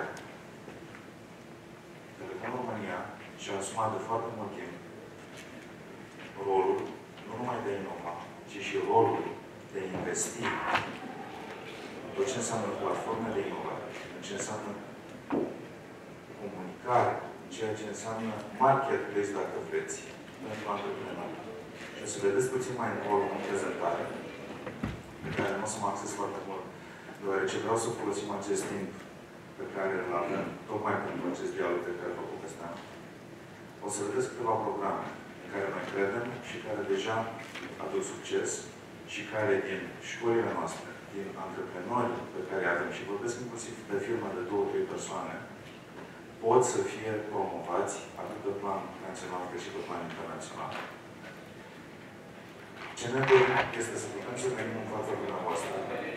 Telecom România și-a asumat de foarte mult timp rolul, nu numai de a inova, ci și rolul de a investi în tot ce înseamnă platforme de inovare, în ce înseamnă comunicare, în ceea ce înseamnă marketplace, dacă vreți, pentru antreprenori. Și o să vedeți puțin mai încolo în prezentare, pe care nu o să mă acces foarte mult, deoarece vreau să folosim acest timp pe care îl avem, tocmai pentru acest dialog pe care l-am făcut peste an. O să vedeți câteva programe în care noi credem și care deja aduc succes și care din școlile noastre, din antreprenori pe care avem, și vorbesc inclusiv de firmă de două, trei persoane, pot să fie promovați atât pe plan național cât și pe plan internațional. Ce ne dorim este să putem să venim în fața dumneavoastră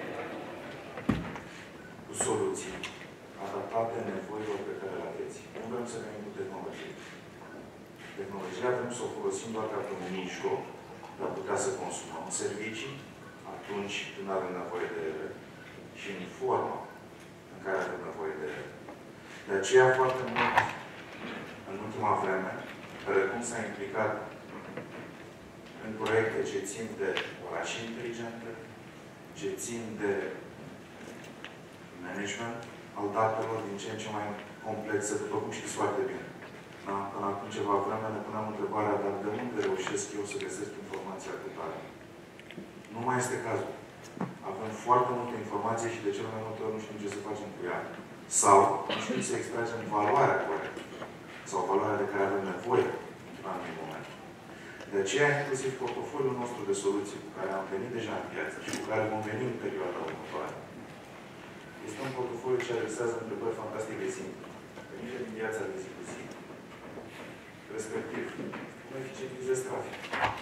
cu soluții adaptate nevoilor pe care le aveți. Nu vrem să venim cu tehnologie. Tehnologia vrem să o folosim doar ca pe un mijloc de a putea să consumăm servicii atunci când avem nevoie de ele și în forma în care avem nevoie de ele. De aceea, foarte mult, în ultima vreme, Telecom s-a implicat în proiecte ce țin de orașe inteligente, ce țin de management al datelor din ce în ce mai complexe, după cum știți foarte bine. Da? Până acum ceva vreme ne puneam întrebarea, dar de unde reușesc eu să găsesc informația cu tare? Nu mai este cazul. Avem foarte multă informație și de cele mai multe ori nu știm ce să facem cu ea. Sau nu știm să extragem valoarea corectă. Sau valoarea de care avem nevoie într-un anumit moment. De aceea, inclusiv portofoliul nostru de soluții cu care am venit deja în piață și cu care vom veni în perioada următoare, este un portofoliu ce adresează întrebări fantastic de simple. Venite din viața de zi cu zi. Respectiv, cum eficientizez trafic.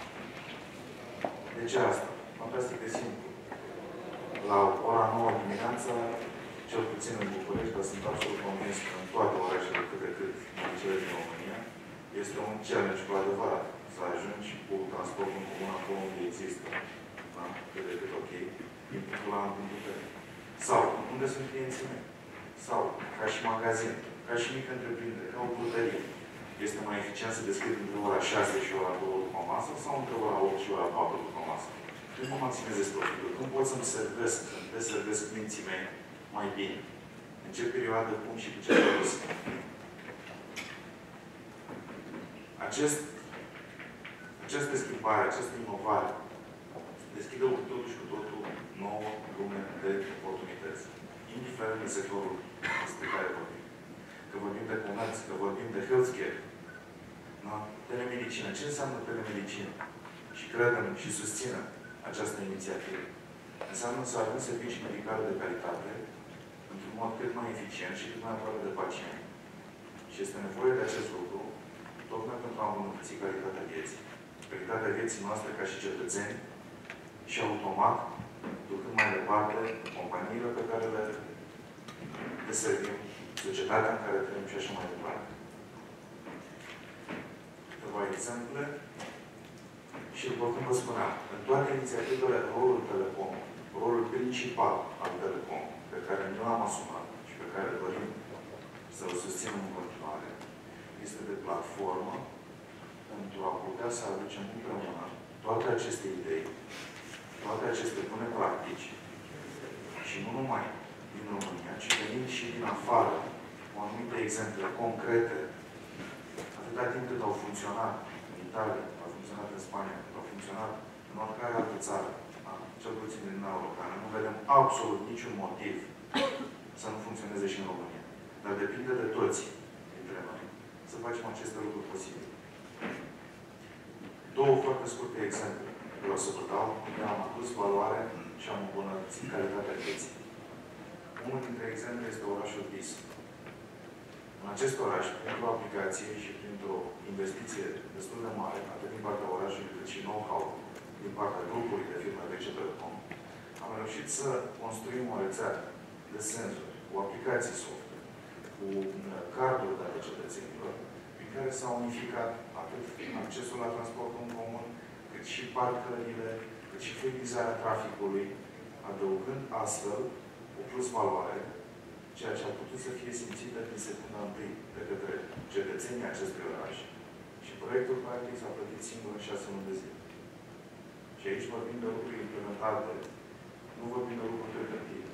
De ce asta? Fantastic de simplu. La ora nouă dimineața, cel puțin în București, dar sunt absolut convins că în toate orașele cât de cât în cele din România, este un challenge cu adevărat. Să ajungi cu transportul în comun acolo unde există. Da? Cât de cât ok. Din punctul A în punctul B. Sau, unde sunt clienții mei. Sau, ca și magazin, ca și mică întreprindere, ca o brutărie. Este mai eficient să deschid între ora șase și ora două după masă sau între ora opt și ora patru după masă? Când mă maximizez profitul? Când pot să-mi servesc, să-mi deservesc clienții mei mai bine? În ce perioadă, cum și cu ce produs? Acest, această schimbare, această inovare deschide totuși cu totul nouă lume de oportunități. Indiferent de sectorul despre care vorbim. Că vorbim de comerț, că vorbim de healthcare. Da? Telemedicină. Ce înseamnă telemedicină? Și credem și susținem această inițiativă. Înseamnă să avem servicii medicale de calitate într-un mod cât mai eficient și cât mai aproape de pacient. Și este nevoie de acest lucru tocmai pentru a îmbunătăți calitatea vieții. Calitatea vieții noastre ca și cetățeni și automat, ducând mai departe companiile pe care le deservim, societatea în care trăim și așa mai departe. Câteva exemple. Și după cum vă spuneam, în toate inițiativele, rolul Telecom, rolul principal al Telecom, pe care nu l-am asumat și pe care dorim să-l susținem în continuare, este de platformă pentru a putea să aducem împreună toate aceste idei, toate aceste bune practici și nu numai din România, ci venind și din afară, cu anumite exemple concrete, atâta timp cât au funcționat în Italia, au funcționat în Spania, au funcționat în oricare altă țară, da? Cel puțin din Uniunea Europeană, nu absolut niciun motiv să nu funcționeze și în România. Dar depinde de toți dintre noi să facem aceste lucruri posibile. Două foarte scurte exemple vreau să vă dau. Am adus valoare și am îmbunătățit calitatea vieții. Unul dintre exemple este orașul Vis. În acest oraș, printr-o aplicație și printr-o investiție destul de mare, atât din partea orașului, cât și know-how din partea grupului de firme Vece Telecom, am reușit să construim o rețea de senzori, cu aplicații software, cu carduri ale cetățenilor, prin care s-a unificat atât accesul la transportul în comun, cât și parcările, cât și fluidizarea traficului, adăugând astfel o plus valoare, ceea ce a putut să fie simțită din secunda întâi de către cetățenii acestui oraș. Și proiectul, practic, s-a plătit singur în șase luni de zi. Și aici vorbim de lucruri implementate, nu vorbim de lucruri pe hârtie.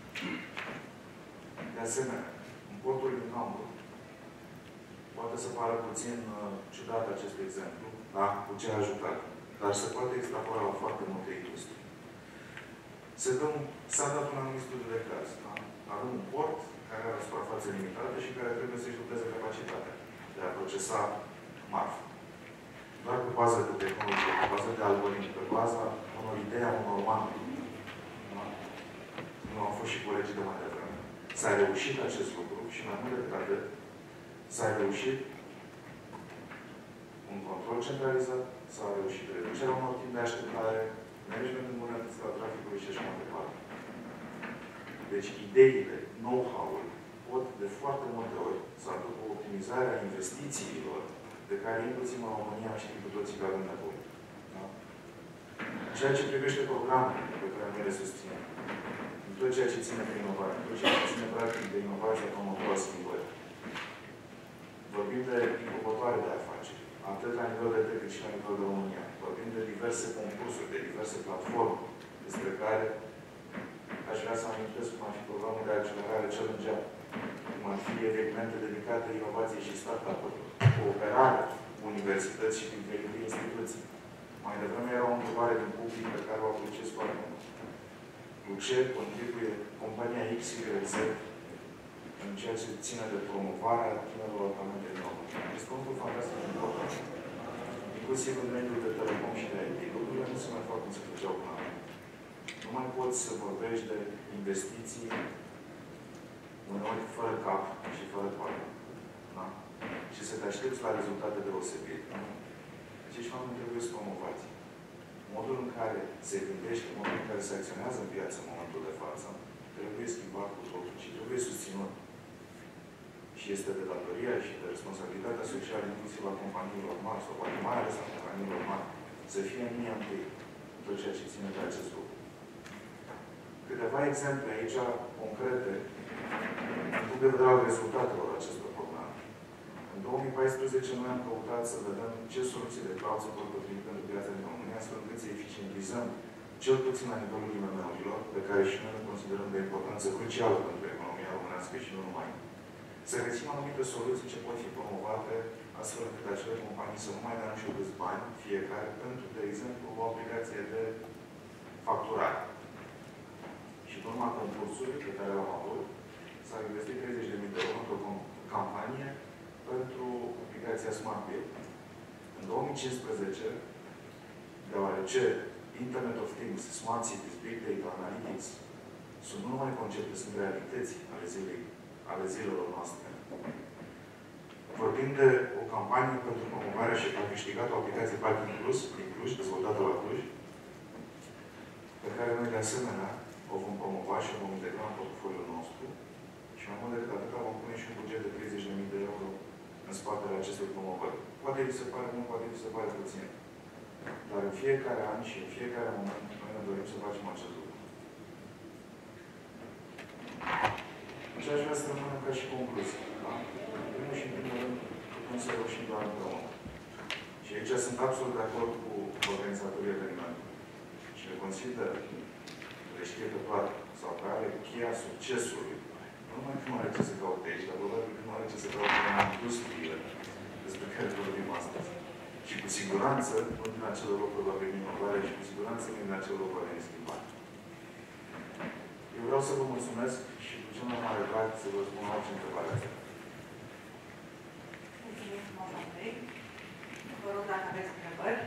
De asemenea, în portul din Hamburg, poate să pară puțin uh, ciudat acest exemplu, da? Cu ce a ajutat, dar se poate extrapola la foarte multe industrie. S-a dat un anumit studiu de caz. Da? Avem un port care are o suprafață limitată și care trebuie să-și dubleze capacitatea de a procesa marfă. Doar pe bază de tehnologie, pe bază de algoritmi, pe baza unor idei, unor oameni. Da? Nu au fost și colegii de mai devreme. S-a reușit acest lucru și mai mult decât atât, s-a reușit un control centralizat, s-a reușit reducerea unor timp de așteptare, management îmbunătățit al traficului și așa mai departe. Deci, ideile, know-how-ul pot de foarte multe ori să aducă o optimizare a investițiilor de care inclusiv în România știm cu toții că avem nevoie. Da? Ceea ce privește programele pe care noi le susținem, în tot ceea ce ține de inovare, în tot ceea ce ține practic de inovația promotoare a schimbării. Vorbim de incubatoare de afaceri, atât la nivel de cât și la nivel de România. Vorbim de diverse concursuri, de diverse platforme, despre care aș vrea să amintesc cum ar fi programul de accelerare Challenge Up, cum ar fi evenimente dedicate inovației și startup-uri, cooperare cu universități și dintre instituții. Mai devreme era o întrebare din public pe care o apreciez foarte mult. Cu ce contribuie compania X Y Z în ceea ce ține de promovarea tinerilor talente din România? Este un lucru fantastic important. Inclusiv în mediul de telecom și de I T, lucrurile nu se mai fac cum se făceau până acum. Nu mai poți să vorbești de investiții uneori fără cap și fără coadă. Da? Și să te aștepți la rezultate deosebite. Acești oameni trebuie să promovați. Modul în care se gândește, modul în care se acționează în viață în momentul de față, trebuie schimbat cu totul și trebuie susținut. Și este de datoria și de responsabilitatea socială, inclusiv a companiilor mari, sau poate mai ales a companiilor mari, să fie în linia întâi în tot ceea ce ține de acest lucru. Câteva exemple aici, concrete, din punct de vedere al rezultatelor acestor programe. În două mii paisprezece noi am căutat să vedem ce soluții de cloud se pot potrivi pentru piața din România, astfel încât să eficientizăm cel puțin la nivelul I M M-urilor, pe care și noi le considerăm de importanță crucială pentru economia românească și nu numai. Să găsim anumite soluții ce pot fi promovate, astfel încât acele companii să nu mai dea și câți bani fiecare pentru, de exemplu, o aplicație de facturare. Și în urma concursului pe care l-am avut, s-a investit treizeci de mii de euro într-o campanie pentru aplicația Smart Bill. În două mii cincisprezece, deoarece Internet of Things, Smart Cities, Big Data, Analytics sunt nu numai concepte, sunt realități ale, zilei, ale zilelor noastre. Vorbim de o campanie pentru promovarea și a câștigat o aplicație Parking Plus, din Cluj, dezvoltată la Cluj, pe care noi de asemenea o vom promova și o vom integra în portofoliul nostru și mai mult decât atât vom pune și un buget de treizeci de mii de euro în spatele acestei promovări. Poate vi se pare mult, poate vi se pare puțin. Dar în fiecare an și în fiecare moment noi ne dorim să facem acest lucru. Ce aș vrea să rămână ca și concluzie. Da? În primul și în primul rând, putem să reușim doar împreună. Și aici sunt absolut de acord cu organizatorii evenimentului. Și le consider, le știe pe toate, sau pe are cheia succesului. Nu numai că nu are ce să caute aici, dar probabil că nu are ce să caute în industriile despre care vorbim astăzi. Și cu siguranță, nu din acele locuri va veni inovare și cu siguranță nu din acele locuri va veni schimbare. vreau să vă mulțumesc și cu cel mai mare drag să vă spun orice întrebare ați. Mulțumim frumos, Andrei. Vă rog dacă aveți întrebări.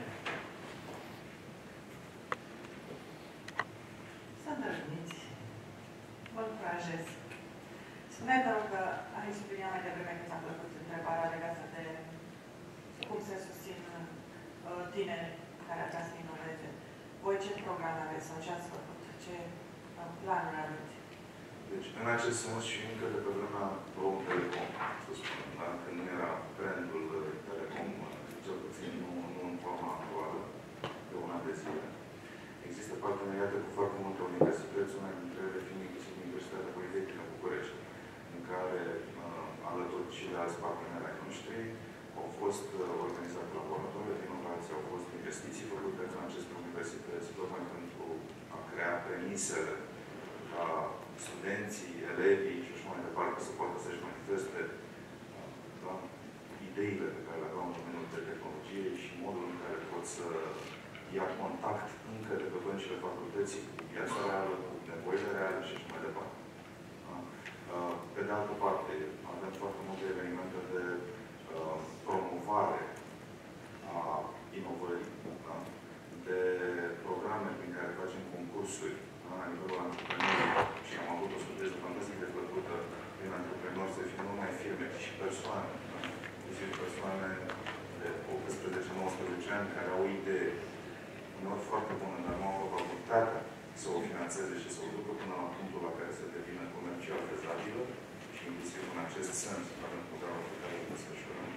Să îndrăzniți. Vă încurajez. Spuneți, te rog, că ai subliniat mai devreme că ți-a plăcut întrebarea legată de cum se susțin uh, tineri care ar vrea să inoveze. Voi ce programe aveți sau ce ați făcut? Ce uh, planuri aveți? Deci, în acest sens și încă de pe vremea Rom Telecom, să spunem, da? Când nu era trendul Telecom, cel puțin nu, nu în forma actuală, de un an de zile. Există parteneriate cu foarte multe universități, una dintre ele fiind inclusiv Universitatea Politehnică București, în care, uh, alături și de alți parteneri ai noștri, au fost uh, organizate laboratoare de inovație, au fost investiții făcute în aceste universități, tocmai pentru a crea premisele ca studenții, elevii și așa mai departe să poată să-și manifeste uh, da, ideile pe care le aveau în domeniul de tehnologie și modul în care pot să ia contact încă de pe băncile facultății cu viața reală, cu nevoile reale și așa mai departe. Da? Uh, pe de altă parte, avem foarte multe evenimente de uh, promovare a inovării, da? De programe prin care facem concursuri, da? La nivelul antreprenorilor și am avut o surpriză fantastic de plăcută prin antreprenori să fie nu numai firme, ci și persoane, da? Inclusiv persoane de optsprezece nouăsprezece ani care au idee uneori foarte bună, dar nu au capacitatea să o finanțeze și să o ducă până la punctul la care să devină comercial fezabilă și inclusiv în acest sens avem programul pe care îl desfășurăm.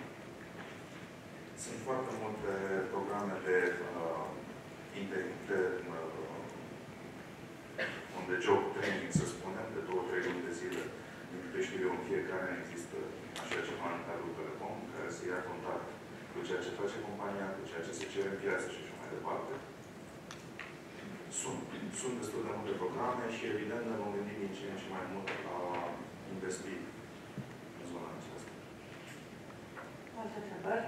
Sunt foarte multe programe de uh, de, uh, de job training, să spunem, de două, trei luni de zile. Din câte știu eu, în fiecare an există așa ceva în cadrul Telecom, în care se ia contact cu ceea ce face compania, cu ceea ce se cere în piață și așa mai departe. Sunt, sunt destul de multe programe și, evident, ne vom gândi din ce în ce mai mult la investi în zona aceasta. Alte întrebări?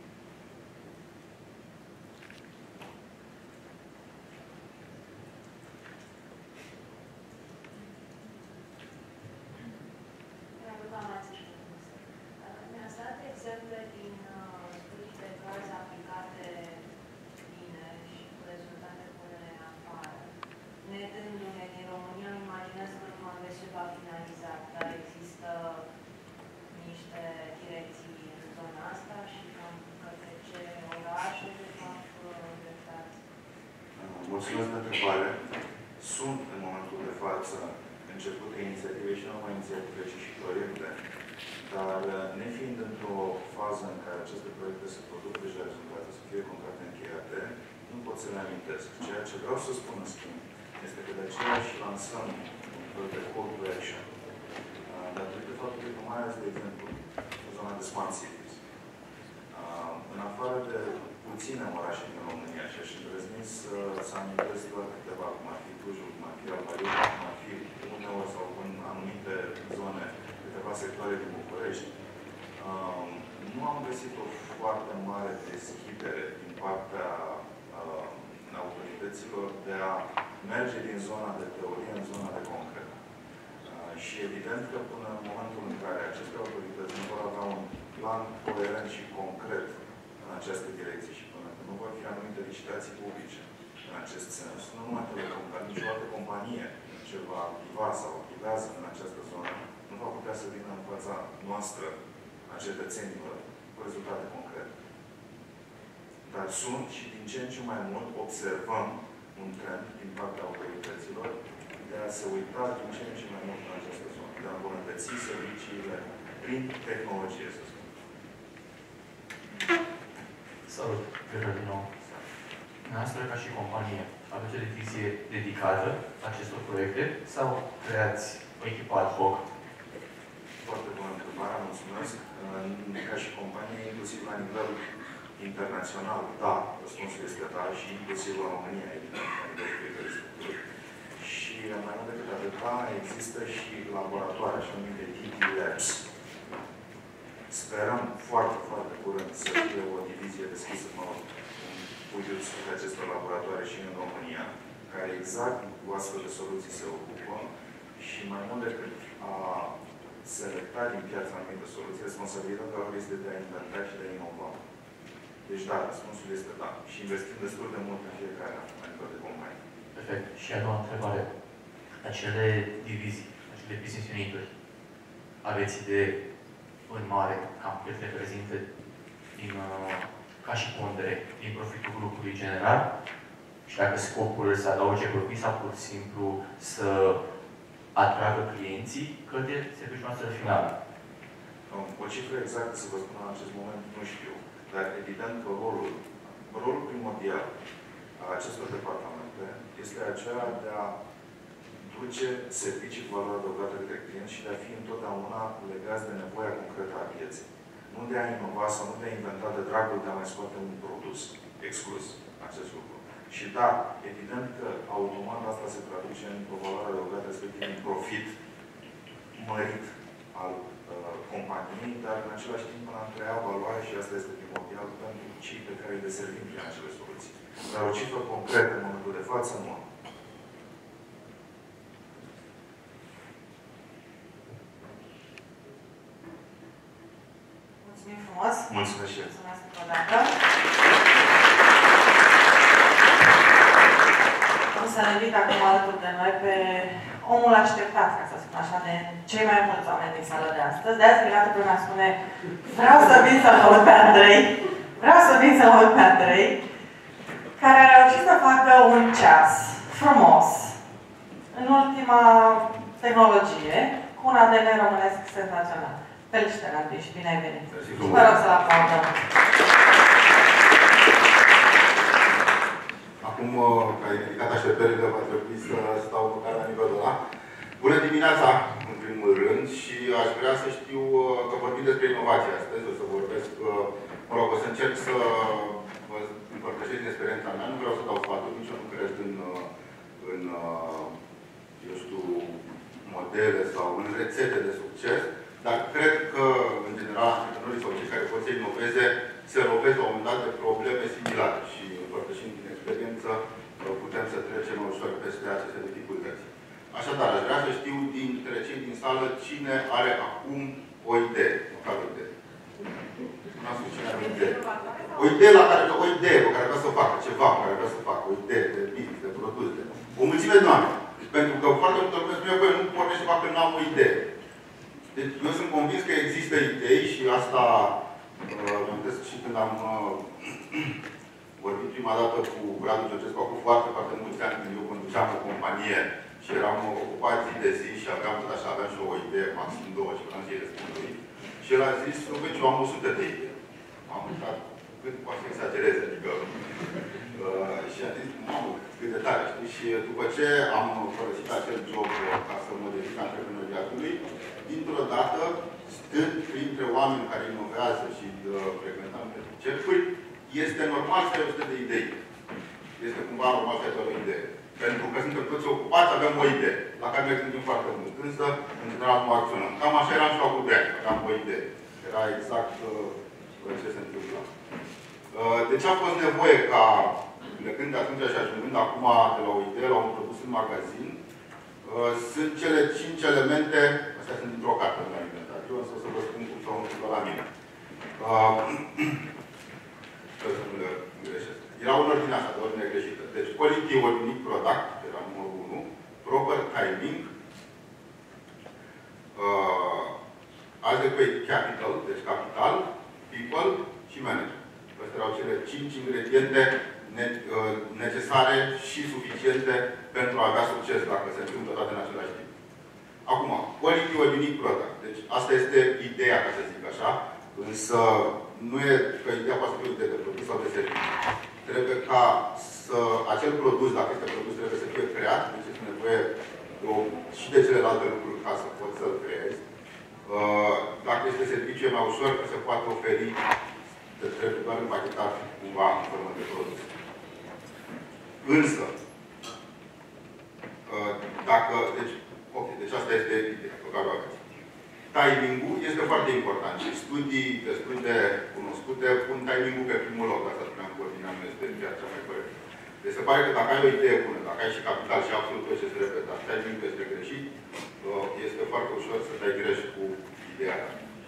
Mi-ați dat exemple din studii de caz aplicate bine și cu rezultate bune în afară. Ne dându-ne din România, îmi imaginez că nu am văzut ceva finalizat, dar există niște direcții în zona asta și cam către ce orașe, de fapt, îndreptați. Mulțumesc de întrebare. Sunt, în momentul de față, începute inițiative și nu numai inițiative, ci și proiecte. Dar, nefiind într-o fază în care aceste proiecte se produc deja rezultate, să fie contracte încheiate, nu pot să le amintesc. Ceea ce vreau să spun, în schimb, este că de aceea și lansăm un fel de call to action. Datorită faptului că, mai ales, de exemplu, în zona de smart cities, în afară de puține orașe din România, și aș îndrăzni să, să amintesc doar câteva, cum ar fi Clujul, cum ar fi Alba Iulia, cum ar fi uneori sau în anumite zone, câteva sectoare din București, um, nu am găsit o foarte mare deschidere din partea uh, autorităților de a merge din zona de teorie în zona de concret. Uh, și evident că până în momentul în care aceste autorități nu vor avea un plan coerent și concret în această direcție și până când nu vor fi anumite licitații publice în acest sens, nu numai Telecom, dar nicio altă companie ce va activa sau activează în această zonă, nu va putea să vină în fața noastră a cetățenilor cu rezultate concrete. Dar sunt și din ce în ce mai mult observăm un trend din partea autorităților de a se uita din ce în ce mai mult în această zonă, de a îmbunătăți serviciile prin tehnologie, să spun. Salut, Pedro din nou. Noastră, ca și companie, aveți o divizie dedicată acestor proiecte sau creați o echipă ad hoc? Foarte bună întrebare, mulțumesc. Ca și companie, inclusiv la nivel internațional, da, răspunsul este da, și inclusiv la România, evident, la nivelul fiecare structuri. Și mai mult decât atât, da, există și laboratoare, așa numite D T Labs. Sperăm foarte, foarte curând să fie o divizie deschisă, mă rog, puiul de acestor laboratoare și în România, care exact cu astfel de soluții se ocupă. și mai mult decât a selecta din piața anumită soluții, responsabilitatea lor este de a inventa și de a inova. Deci da, răspunsul este da. Și investim destul de mult în fiecare an de companie. Perfect. Și a doua întrebare. Acele divizii, acele business unit-uri, aveți idee în mare cam cât reprezintă din, ca și pondere din profitul grupului general? Și dacă scopul să adauge profit sau pur și simplu să atragă clienții către serviciul noastră final? O cifră exactă să vă spun în acest moment nu știu, dar evident că rolul, rolul primordial al acestor departamente este aceea de a duce servicii cu valoare adăugată către client și de a fi întotdeauna legați de nevoia concretă a pieței. Nu de a inova sau nu de a inventa de dragul de a mai scoate un produs exclus acest lucru. Și da, evident că automat asta se traduce într-o valoare adăugată, respectiv în profit mărit al uh, companiei, dar în același timp a crea valoare și asta este primordial pentru cei pe care îi deservim prin acele soluții. Dar o cifră concretă în momentul de față, nu. Mulțumim frumos! Mulțumesc și eu! Mulțumesc încă o dată! O să invit acum alături de noi pe omul așteptat, ca să spun așa, de cei mai mulți oameni din sală de astăzi. De azi, Milată Prunea spune, vreau să vin să-l aud pe Andrei, vreau să vin să-l aud pe Andrei, care a reușit să facă un ceas frumos, în ultima tehnologie, cu un A D N românesc senzațional. Felicitări, Andrei, și bine ai venit! Vă rog să-l aplaudăm! Acum, că ai ridicat așteptările, va trebui să stau măcar la nivelul ăla. Bună dimineața, în primul rând, și aș vrea să știu că vorbim despre inovație astăzi. O să vorbesc, mă rog, o să încerc să vă împărtășesc din experiența mea. Nu vreau să dau sfaturi, nici eu nu cred în, în, eu știu, modele sau în rețete de succes, dar cred că, în general, antreprenorii sau cei care pot să inoveze se lovesc la un moment dat de probleme similare și împărtășind din experiență putem să trecem ușor peste aceste dificultăți. Așadar, aș vrea să știu dintre cei din sală cine are acum o idee. Măcar o idee. Nu am spus cine are o idee. O idee la care, o idee pe care vrea să o facă, ceva pe care vrea să facă, o idee de business, de produs, de o mulțime de oameni. Pentru că foarte multă lume spune că nu pornește ceva că nu am o idee. Deci eu sunt convins că există idei și asta îmi amintesc și când am uh, vorbit prima dată cu Radu Georgescu, acum foarte, foarte mulți ani, când eu conduceam o companie și eram ocupat zi de zi și aveam tot așa, aveam și o idee, maxim două, și vreau să-i răspund lui. Și el a zis, nu vezi, eu am o sută de idei. Am uitat cât poate să exagereze, adică... Uh, și a zis, mamă, cât de tare, știi? Și după ce am folosit acel job ca să mă dedic antreprenoriatului, dintr-o dată, stând printre oameni care inovează și uh, frecventăm cercuri, este normal să ai o sută de idei. Este cumva normal să ai doar o idee. Pentru că suntem toți ocupați, avem o idee, la care ne gândim foarte mult. Însă, în general, nu acționăm. Cam așa eram și la Bubeani, aveam o idee. Era exact uh, ce se întâmplă. Uh, de ce a fost nevoie ca, plecând de atunci și ajungând acum de la o idee la un produs în magazin, uh, sunt cele cinci elemente, astea sunt dintr-o carte în care inventat. Eu însă o să vă spun cum s-au întâmplat la mine. Uh, să nu le greșesc. Era o ordine asta, de ordine greșită. Deci, quality or unique product, era numărul unu, proper timing, uh, adequate capital, deci capital, people și manager. Astea erau cele cinci ingrediente ne uh, necesare și suficiente pentru a avea succes dacă se întâmplă toate în același timp. Acum, quality or unique product. Deci, asta este ideea, ca să zic așa, însă nu e că ideea poate să fie o idee de produs sau de serviciu. Trebuie ca să, acel produs, dacă este produs, trebuie să fie creat, deci este nevoie de o, și de celelalte lucruri ca să poți să-l creezi. Uh, dacă este serviciu, e mai ușor, că se poate oferi, trebuie doar împachetat cumva în formă de produs. Însă, uh, dacă, deci, ok, deci asta este ideea pe care o aveți. Timing-ul este foarte important și studii destul de cunoscute pun timing-ul pe primul loc. Asta spuneam cu ordinea nu este viața cea mai corectă. Deci se pare că dacă ai o idee bună, dacă ai și capital și absolut tot ce se repede, dar timing-ul este greșit, este foarte ușor să dai greș cu ideea.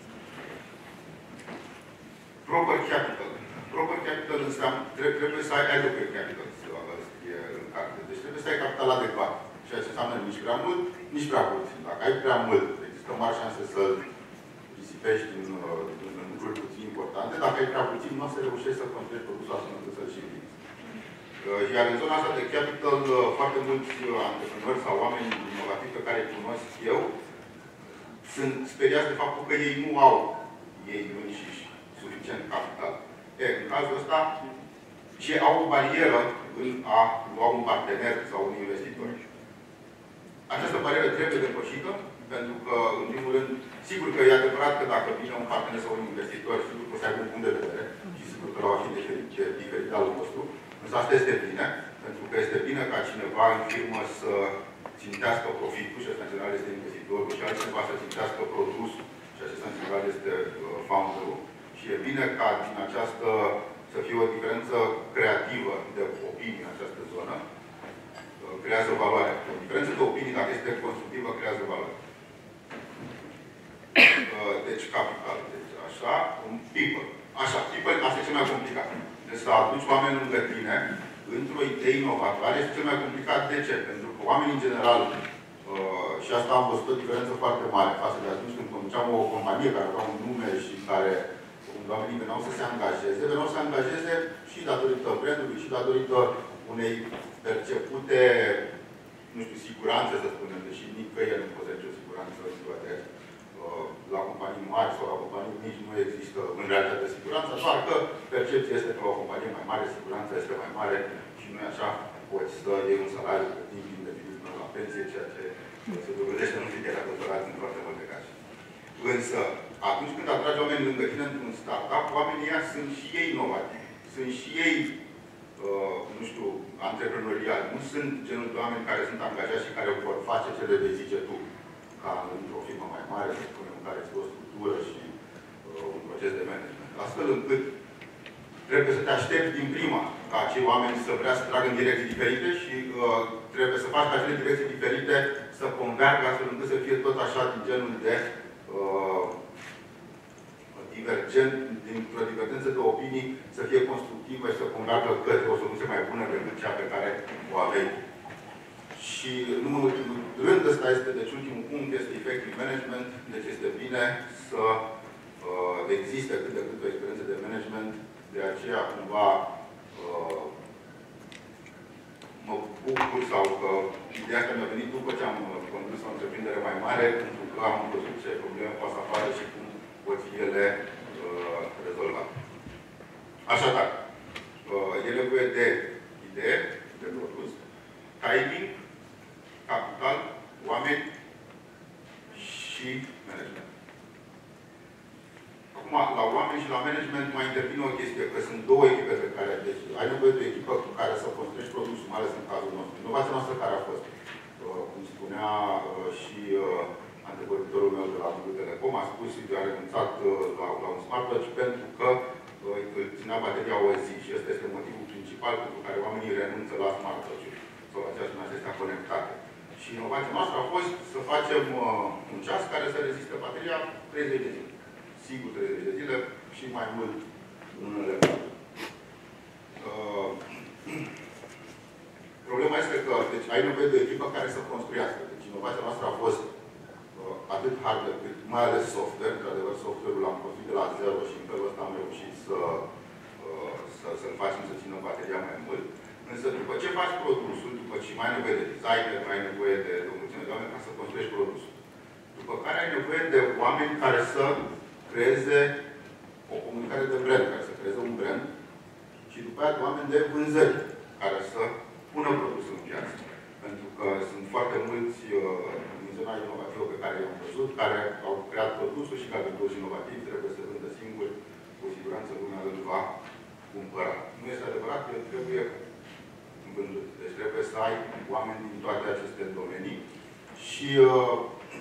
Proper capital. Proper capital înseamnă, trebuie să ai adequate capital, să scrie în carte. Deci trebuie să ai capital adecvat. Ceea ce înseamnă nici prea mult, nici prea puțin. Dacă ai prea mult, există mari șanse să risipești în, în, în lucruri puțin importante. Dacă ai prea puțin, nu o să reușești să construiești produsul astfel încât să-l și vinzi. Iar în zona asta de capital, foarte mulți antreprenori sau oameni inovativi pe care îi cunosc eu sunt speriați de faptul că ei nu au ei înșiși suficient capital. E, în cazul ăsta, ce au o barieră în a lua un partener sau un investitor. Această barieră trebuie depășită, pentru că, în primul rând, sigur că e adevărat că dacă vine un partener sau un investitor, sigur că o să aibă un punct de vedere și sigur că va fi diferit de al nostru. Însă asta este bine, pentru că este bine ca cineva în firmă să țintească profitul, și asta în general este investitorul, și altcineva să țintească produsul, și acesta în general este founderul. Și e bine ca din această să fie o diferență creativă de opinii în această zonă, creează valoare. O diferență de opinii, dacă este constructivă, creează valoare. Deci, capital. Deci, așa, un people. Așa, people, asta e cel mai complicat. Deci să aduci oameni lângă tine într-o idee inovatoare este cel mai complicat. De ce? Pentru că oamenii, în general, uh, și asta am văzut o diferență foarte mare față de atunci când conduceam o companie care avea un nume și care oamenii veneau să se angajeze, veneau să se angajeze și datorită brandului, și datorită unei percepute, nu știu, siguranțe, să spunem, deși nicăieri nu poate nicio siguranță în ziua de azi. La companii mari sau la companii mici nu există în realitate siguranță, doar că percepția este că la o companie mai mare, siguranța este mai mare și nu e așa, poți să iei un salariu pe timp indefinit până la pensie, ceea ce se dovedește nu fi chiar adevărat în foarte multe cazuri. Însă, atunci când atragi oameni lângă tine într-un startup, oamenii ăia sunt și ei inovativi. Sunt și ei, uh, nu știu, antreprenoriali. Nu sunt genul de oameni care sunt angajați și care vor face ce le vei zice tu. Ca într-o firmă mai mare, să spunem, în care este o structură și uh, un proces de management. Astfel încât trebuie să te aștepți din prima ca acei oameni să vrea să tragă în direcții diferite și uh, trebuie să faci ca acele direcții diferite să convergă astfel încât să fie tot așa din genul de uh, divergent, dintr-o divergență de opinii, să fie constructivă și să convergă către o soluție mai bună decât cea pe care o aveai. Și nu în ultimul rând, ăsta este, deci ultimul punct, este effective management, deci este bine să uh, existe cât de cât o experiență de management, de aceea cumva uh, mă bucur sau că ideea asta mi-a venit după ce am condus o întreprindere mai mare, pentru că am văzut ce probleme poate să apară și cum pot fi ele uh, rezolvate. Așadar, uh, e nevoie de idee, de produs, timing, capital, oameni și management. Acum, la oameni și la management mai intervine o chestie, că sunt două echipe pe care, deci, ai nevoie de o echipă cu care să construiești produsul, mai ales în cazul nostru. Inovația noastră care a fost, uh, cum spunea uh, și uh, antevorbitorul meu de la Google Telecom, a spus că a renunțat uh, la, la un smartwatch pentru că uh, îl ținea bateria o zi și ăsta este motivul principal pentru care oamenii renunță la smartwatch-uri sau la ceasul acestea conectate. Și inovația noastră a fost să facem uh, un ceas care să reziste bateria treizeci de zile. Sigur treizeci de zile și mai mult în unele cazuri. Uh, problema este că deci, ai nevoie de o echipă care să construiască. Deci inovația noastră a fost uh, atât hardware, cât mai ales software. Într-adevăr, software-ul l-am construit de la zero și în felul ăsta am reușit să, uh, să, să-l facem să țină bateria mai mult. Însă după ce faci produsul, după ce mai ai nevoie de designer, mai ai nevoie de o mulțime de oameni ca să construiești produsul. După care ai nevoie de oameni care să creeze o comunicare de brand, care să creeze un brand și după aceea de oameni de vânzări care să pună produsul în piață. Pentru că sunt foarte mulți uh, din zona inovativă pe care i-am văzut, care au creat produsul și ca produs inovativ trebuie să vândă singuri, cu siguranță lumea îl va cumpăra. Nu este adevărat, el trebuie vândut. Deci trebuie să ai oameni din toate aceste domenii și uh,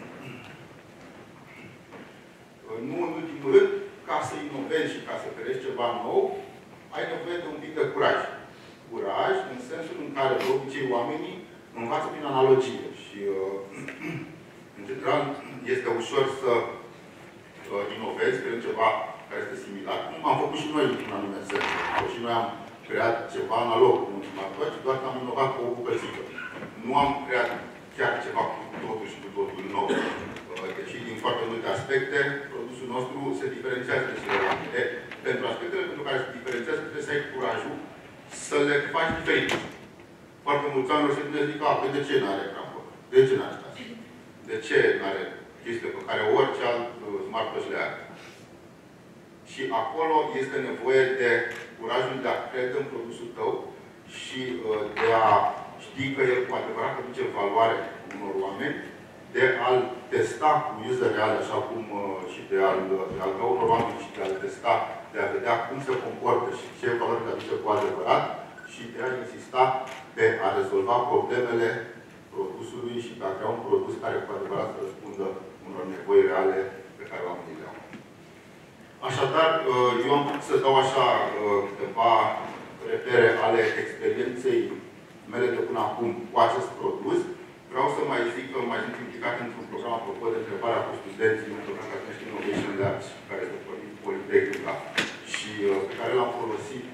nu în ultimul rând, ca să inovezi și ca să creezi ceva nou, ai nevoie de un pic de curaj. Curaj în sensul în care, de obicei, oamenii învață prin analogie. Și uh, În general, este ușor să uh, inovezi, creând ceva care este similar. Cum am făcut și noi într-un anumit sens. Și noi am creat ceva analog cu un smartwatch, doar că am inovat cu o bucățică. Nu am creat chiar ceva cu totul și cu totul nou. Deși din foarte multe aspecte, produsul nostru se diferențiază de celelalte. Pentru aspectele pentru care se diferențiază, trebuie să ai curajul să le faci diferit. Foarte mulți oameni o să te zic, a, de ce nu are ecran? De ce nu are asta? De ce nu are chestii pe care orice alt smartwatch le are? Și acolo este nevoie de curajul de a crede în produsul tău și de a ști că el cu adevărat aduce valoare unor oameni, de a-l testa cu user reale, așa cum și de a-l da unor oameni și de a-l testa, de a vedea cum se comportă și ce valoare aduce cu adevărat și de a insista pe a rezolva problemele produsului și pe a crea un produs care cu adevărat să răspundă unor nevoi reale pe care oamenii le au. Așadar, eu am putut să dau așa câteva repere ale experienței mele de până acum cu acest produs. Vreau să mai zic că mai sunt implicat într-un program, apropo de întrebarea cu studenții, un program care se numește Innovation Labs, care este pornit Politehnica și pe care l-am folosit,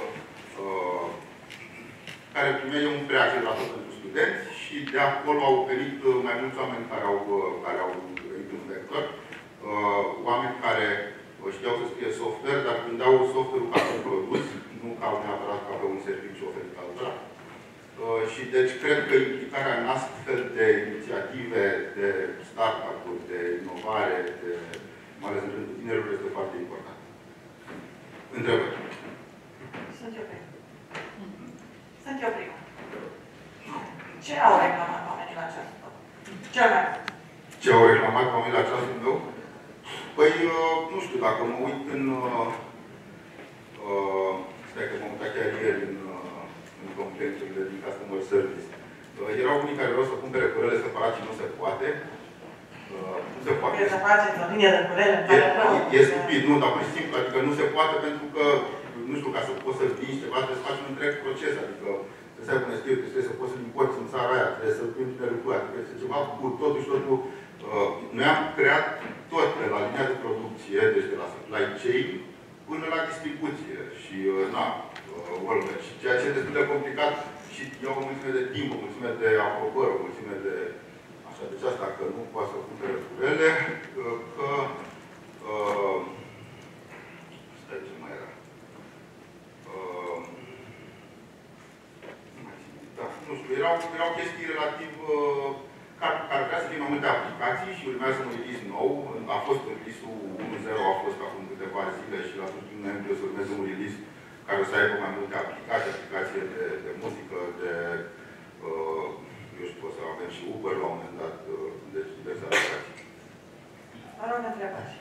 care primește un preaccelerator pentru studenți și de acolo au venit mai mulți oameni care au, care au venit în vector, oameni care știau să scrie software, dar când au software-ul ca un produs, nu ca neapărat ca pe un serviciu oferit altora. Uh, și deci cred că implicarea în astfel de inițiative de startup-uri, de inovare, de, mai ales în rândul tinerilor, este foarte importantă. Întrebări? Sunt eu prima. Sunt eu prima. Ce au reclamat oamenii la ceasul tău? Ce mai mult? Ce au reclamat oamenii la ceasul meu? Păi, uh, nu știu, dacă mă uit în... Uh, uh, stai că m-am uitat chiar ieri în, uh, în complainturile din Customer Service. Uh, erau unii care vreau să cumpere curele separat și nu se poate. Uh, nu se poate. Trebuie să faceți o linie de curele în care E, e stupid, nu, dar pur și simplu, adică nu se poate pentru că, nu știu, ca să poți să vinzi ceva, trebuie să faci un întreg proces, adică trebuie să ai un estiu, trebuie să poți să-l importi în țara aia, trebuie să-l pui în râpă, adică este ceva cu totul și totul. Uh, noi am creat tot de la linia de producție, deci de la supply chain, până la distribuție și, uh, na, uh, ceea ce este destul de complicat și iau o mulțime de timp, o mulțime de aprobări, o mulțime de... Așa, deci asta, că nu poate să cumpere curele, uh, că... Uh, stai, ce mai era? Uh, da, nu știu, erau, erau chestii relativ... Uh, care, care vrea să fie mai multe aplicații și urmează un release nou. A fost release-ul unu punct zero, a fost acum câteva zile și la sfârșitul noiembrie să urmeze un release care o să aibă mai multe aplicații, aplicații de, de muzică, de, uh, eu știu, o să avem și Uber la un moment dat, uh, deci diverse aplicații. Mă rog, întrebați.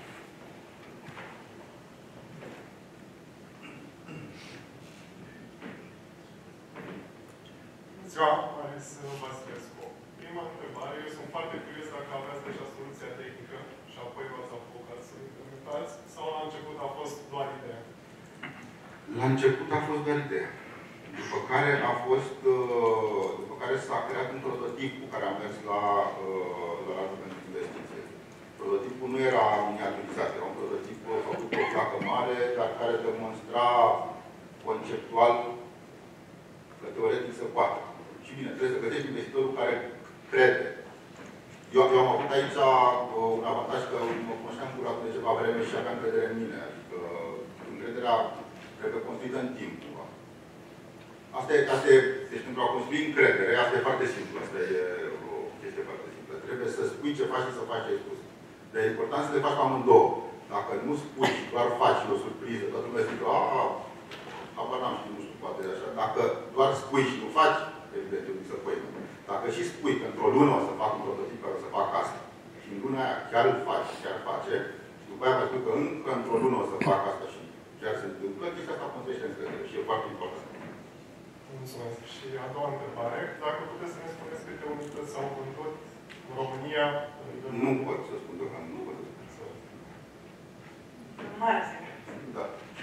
Ziua, Ales Vasilescu. Prima întrebare, eu sunt foarte curios dacă aveați deja soluția tehnică și apoi v-ați apucat să implementați, sau la început a fost doar ideea? La început a fost doar ideea. După care a fost, după care s-a creat un prototip cu care am mers la, la Radu pentru Investiție. Prototipul nu era miniaturizat, era un prototip făcut pe o placă mare, dar care demonstra conceptual că teoretic se poate. Și bine, trebuie să găsești investitorul care crede. Eu, eu am avut aici uh, un avantaj că mă cunoșteam cu Radu de ceva vreme și aveam încredere în mine. Adică încrederea trebuie construită în timp. Cumva. Asta e, asta e, deci pentru a construi încredere, asta e foarte simplu. Asta e o chestie foarte simplă. Trebuie să spui ce faci și să faci ce ai spus. Dar e important să le faci amândouă. Dacă nu spui și doar faci o surpriză, toată lumea zice, aaa, habar n-am știut, nu știu, poate așa. Dacă doar spui și nu faci, evident, eu zic să pui. Dacă și spui că într-o lună o să fac un prototip care o să fac asta, și în luna aia chiar îl faci, chiar face, după aia mai spui că încă într-o lună o să fac asta și chiar se întâmplă, chestia asta construiește încredere și e foarte important. Mulțumesc. Și a doua întrebare, dacă puteți să ne spuneți câte unități s-au vândut în România? Nu pot să spun că nu pot să spun. Mare secret. Da.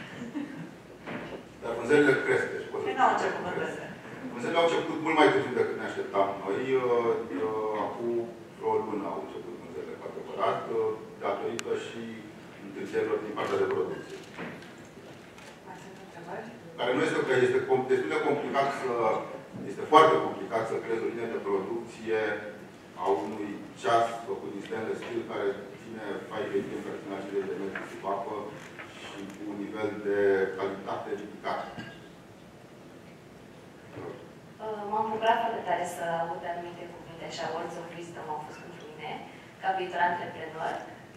Dar vânzările cresc, deci pot să spun. Nu au început vânzările. Vânzările au început mult mai târziu decât ne așteptam noi. Acum vreo lună au început și întârzierilor din partea de producție. Mai sunt întrebări? Care nu este că este destul de complicat să, este foarte complicat să creezi o linie de producție a unui ceas făcut din stainless steel care ține five eighty fracționare de metri sub apă și cu un nivel de calitate ridicat. M-am bucurat foarte tare să aud anumite cuvinte, așa, words of wisdom au fost pentru mine, ca viitor antreprenor.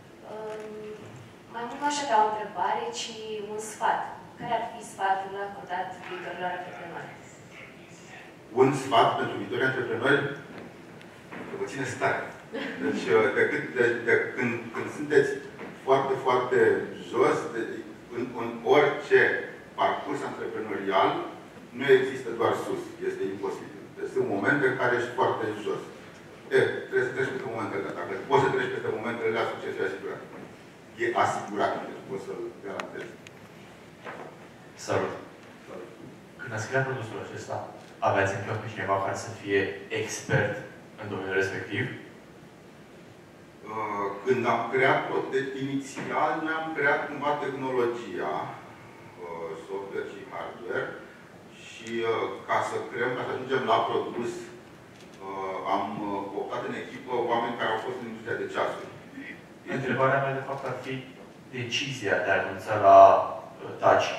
Mai mult nu așa ca o întrebare, ci un sfat. Care ar fi sfatul acordat viitorilor antreprenori? Un sfat pentru viitorii antreprenori? Că vă ține stare. Deci, de, de, de, de, când, când sunteți foarte, foarte jos, de, în, în orice parcurs antreprenorial, nu există doar sus. Este imposibil. Deci sunt momente în care ești foarte jos. E, trebuie să treci peste momentele astea. Dacă poți să treci peste momentele alea, succesul e asigurat. E asigurat. Deci poți să-l garantezi. Salut! Când ați creat produsul acesta, aveați în cap pe cineva care să fie expert în domeniul respectiv? Când am creat, deci, inițial, noi am creat cumva tehnologia, software și hardware, și ca să creăm, ca să ajungem la produs, am optat în echipă oameni care au fost în industria de ceasuri. Întrebarea mea, de fapt, ar fi decizia de a renunța la touch.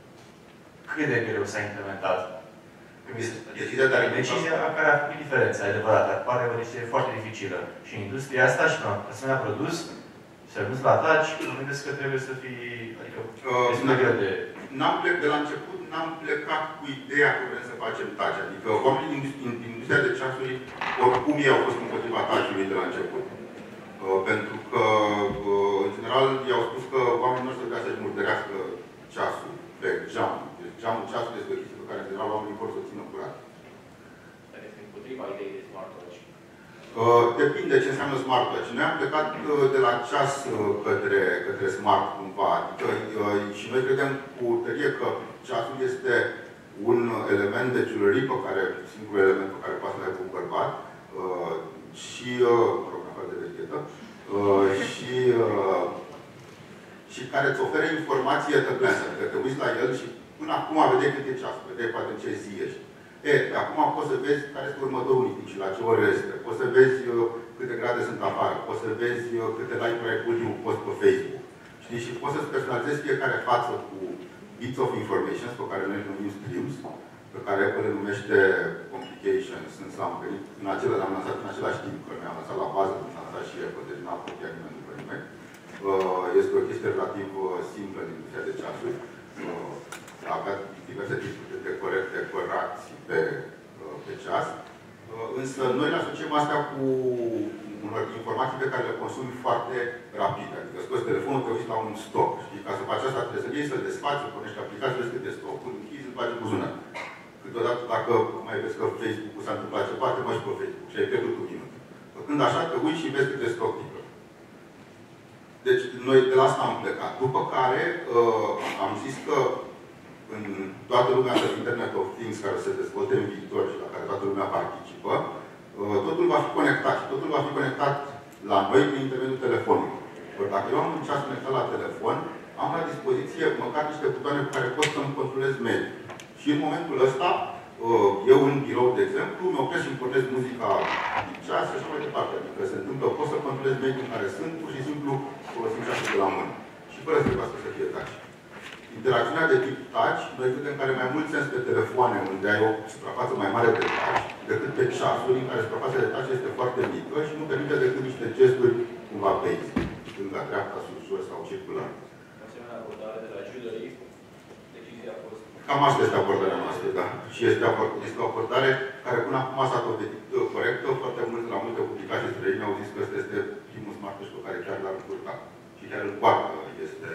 Cât de greu s-a implementat? Decizia, dar decizia care a făcut diferența, e adevărat, dar pare o decizie foarte dificilă. Și în industria asta, și în asemenea produs, să renunți la touch, mă gândesc că trebuie să fii, adică, destul de greu de... N-am plecat, de la început, n-am plecat cu ideea că vrem să facem touch. Adică oamenii din industria de ceasuri, oricum ei au fost împotriva touch-ului de la început. Uh, pentru că, uh, în general, i-au spus că oamenii nu o să vrea să-și murdărească ceasul pe geam. Deci geamul ceasului este o chestie pe care, în general, oamenii vor să o țină curat. Dar este împotriva ideii de smartwatch. Uh, depinde ce înseamnă smartwatch. Noi am plecat uh, de la ceas uh, către, către smart, cumva. Adică, uh, și noi credem cu tărie că ceasul este un element de jewelry, pe care, singurul element pe care poate să-l aibă un bărbat, uh, și, uh, mă rog, afară de vechetă, uh, și, uh, și care îți oferă informație tăgleansă. Adică te uiți la el și până acum vedeai cât e ceasul, vedeai poate în ce zi ești. E, acum poți să vezi care este următorul meeting și la ce oră este. Poți să vezi uh, câte grade sunt afară. Poți să vezi uh, câte like-uri ai pus un post pe Facebook. Știi? Și poți să-ți personalizezi fiecare față cu bits of information, pe care noi numim streams, pe care Apple le numește complications. Însă am venit în acele, le-am lansat în același timp, că ne-am lansat la bază, când s-a lansat și Apple, deci n-a copiat nimeni după nimeni. Uh, este o chestie relativ uh, simplă din industria de ceasuri. Uh, avea diverse tipuri de decorații pe, pe ceas. Însă noi le asociem astea cu unor informații pe care le consumi foarte rapid. Adică scoți telefonul, te uiți la un stoc. Știi? Ca să faci asta trebuie să iei, să-l desfaci, să pornești aplicații, vezi câte stocuri, închizi, îl bagi în buzunar. Câteodată, dacă mai vezi că Facebook-ul s-a întâmplat ceva, te mergi pe Facebook și ai pierdut un minut. Când așa te uiți și vezi câte stoc tipă. Deci noi de la asta am plecat. După care uh, am zis că în toată lumea de Internet of Things care se dezvolte în viitor și la care toată lumea participă, totul va fi conectat. Și totul va fi conectat la noi prin intermediul telefonului. Ori dacă eu am un ceas conectat la telefon, am la dispoziție măcar niște butoane pe care pot să-mi controlez mediul. Și în momentul ăsta, eu în birou, de exemplu, mă opresc și îmi pornesc muzica din ceas și așa mai departe. Adică se întâmplă, pot să controlez mediul în care sunt, pur și simplu folosind ceasul de la mână. Și fără să trebuiască să fie touch. Interacțiunea de tip touch, noi credem că are mai mult sens pe telefoane, unde ai o suprafață mai mare de touch, decât pe ceasuri, în care suprafața de touch este foarte mică și nu permite decât niște gesturi cumva basic, stânga, dreapta, sus, jos sau circular. Asemenea abordare de la jewelry, decizia a fost... Cam asta este abordarea noastră, da. Și este, este o abordare care până acum s-a dovedit corectă. Foarte mult, la multe publicații străine au zis că ăsta este primul smartwatch pe care chiar l-ar încurca. Și chiar în poartă este...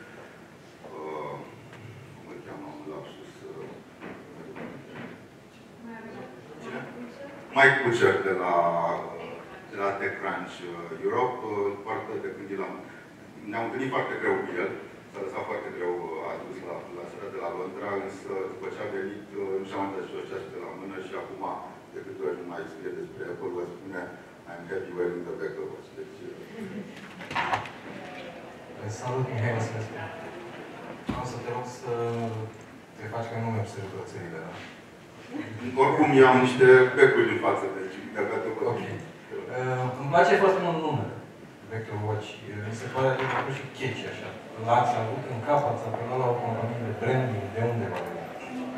Mike Butcher de la, de la TechCrunch Europe, foarte de când l-am... Ne-am întâlnit foarte greu cu el, s-a lăsat foarte greu adus la, la seara de la Londra, însă după ce a venit, nu și-a mai dat jos ceasul de la mână și acum, de câte ori nu mai scrie despre Apple, vă spune I'm happy wearing the back of us. Deci, Salut, Mihai Vasescu. O să te rog să te faci că nu mi observi curățările, da? Oricum iau niște becuri în față, deci dacă te văd. Ok. Îmi place foarte mult numele, Vector Watch. Mi se pare că și catchy așa. L-ați avut în cap, ați apelat la o companie de branding, de unde va veni?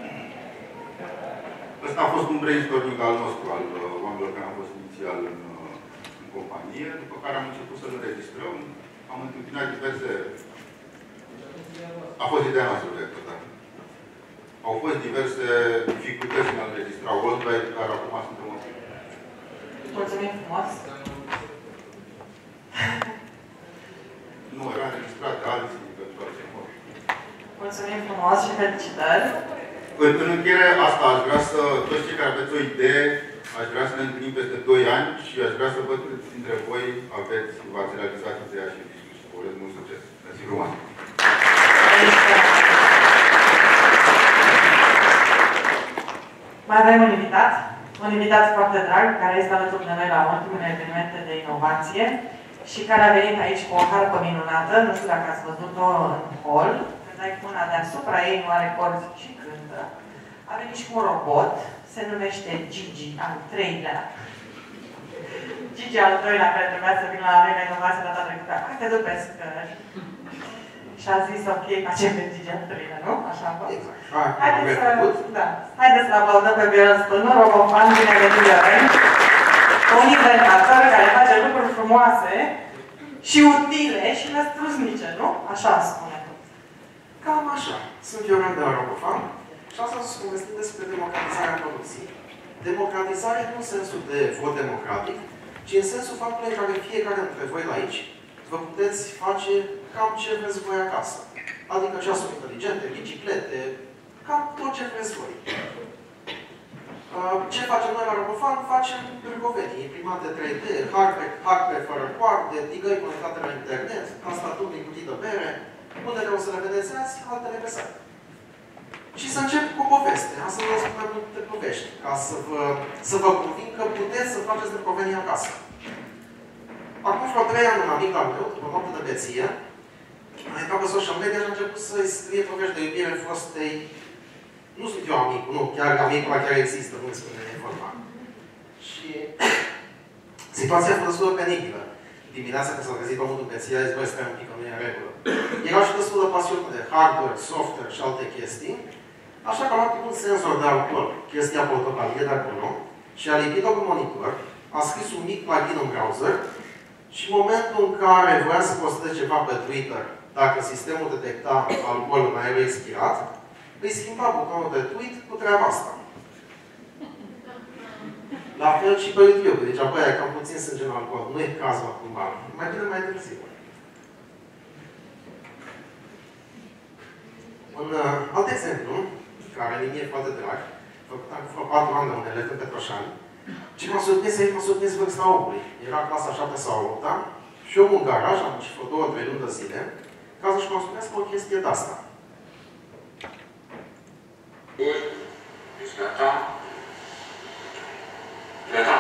Ăsta a fost un brainstorming al nostru, al oamenilor care am fost inițial în, în companie, după care am început să-l înregistrăm. Am întâmpinat diverse... A fost ideea noastră, director, da. Au fost diverse dificultăți în a înregistra Worldwide, care acum suntem ok. Mulțumim frumos! Nu, era înregistrat de alții, pentru altceva. Mulțumim frumos și felicitări! În, în încheiere asta, aș vrea să, toți cei care aveți o idee, aș vrea să ne întâlnim peste doi ani și aș vrea să văd câți dintre voi aveți, v-ați realizat ideea și visul și vă urez mult succes. Mersi frumos! Mai avem un invitat, un invitat foarte drag, care este alături de noi la ultimele evenimente de inovație și care a venit aici cu o harpă minunată, nu știu dacă ați văzut-o în hall, când ai mâna deasupra ei, nu are corzi și cântă. A venit și cu un robot, se numește Gigi, al treilea. Gigi al doilea, care trebuia să vină la Arena Inovație data trecută, hai te duc pe scări. Și a zis, ok, facem pe Gigi al treilea, nu? Așa a fost? Haideți să, da, haideți să aplaudăm pe Viorel Stănu, Robofan, bine venit Viorel, un inventator care face lucruri frumoase și utile și năstruznice, nu? Așa spune. Cam așa. Sunt Viorel de la Robofan și astăzi să povestim despre democratizarea producției. Democratizare nu în sensul de vot democratic, ci în sensul faptului în care fiecare dintre voi la aici vă puteți face cam ce vreți voi acasă. Adică ceasuri inteligente, biciclete, cam tot ce vreți voi. Ce facem noi la Robofan? Facem bricoveni, imprimante trei D, harpe, harpe fără coarde, tigăi conectate la internet, tastaturi din cutii de bere, unele o să le vedeți azi, altele pe site. Și să încep cu o poveste. Am să vă spun mai multe povești, ca să vă, să vă convin că puteți să faceți bricoveni acasă. Acum vreo trei ani, un amic al meu, după noapte de beție, a intrat pe social media și a început să-i scrie povești de iubire fostei. Nu sunt eu amicul, nu, chiar amicul ăla chiar există, nu îmi spune de vorba. Și situația a fost destul de penibilă. Dimineața când s-a trezit omul după beție, a zis, băi, stai un pic, că nu e în regulă. Era și destul de pasionat de hardware, software și alte chestii, așa că a luat un senzor de alcool, chestia portocalie de acolo, și a lipit-o pe monitor, a scris un mic plugin în browser și în momentul în care voia să posteze ceva pe Twitter, dacă sistemul detecta alcoolul în aerul expirat, îi schimba butonul de tweet cu treaba asta. La fel și pe YouTube. Deci apoi e cam puțin sânge în alcool. Nu e cazul acum. Mai bine mai târziu. Un uh, alt exemplu, care mi e foarte drag, făcut acum vreo patru ani de un elev în Petroșani, ce m-a surprins aici, m-a surprins vârsta omului. Era clasa șapte sau opt și omul în garaj, am muncit vreo două, trei luni de zile, ca să-și construiască o chestie de asta. Bun. Ești gata? Gata.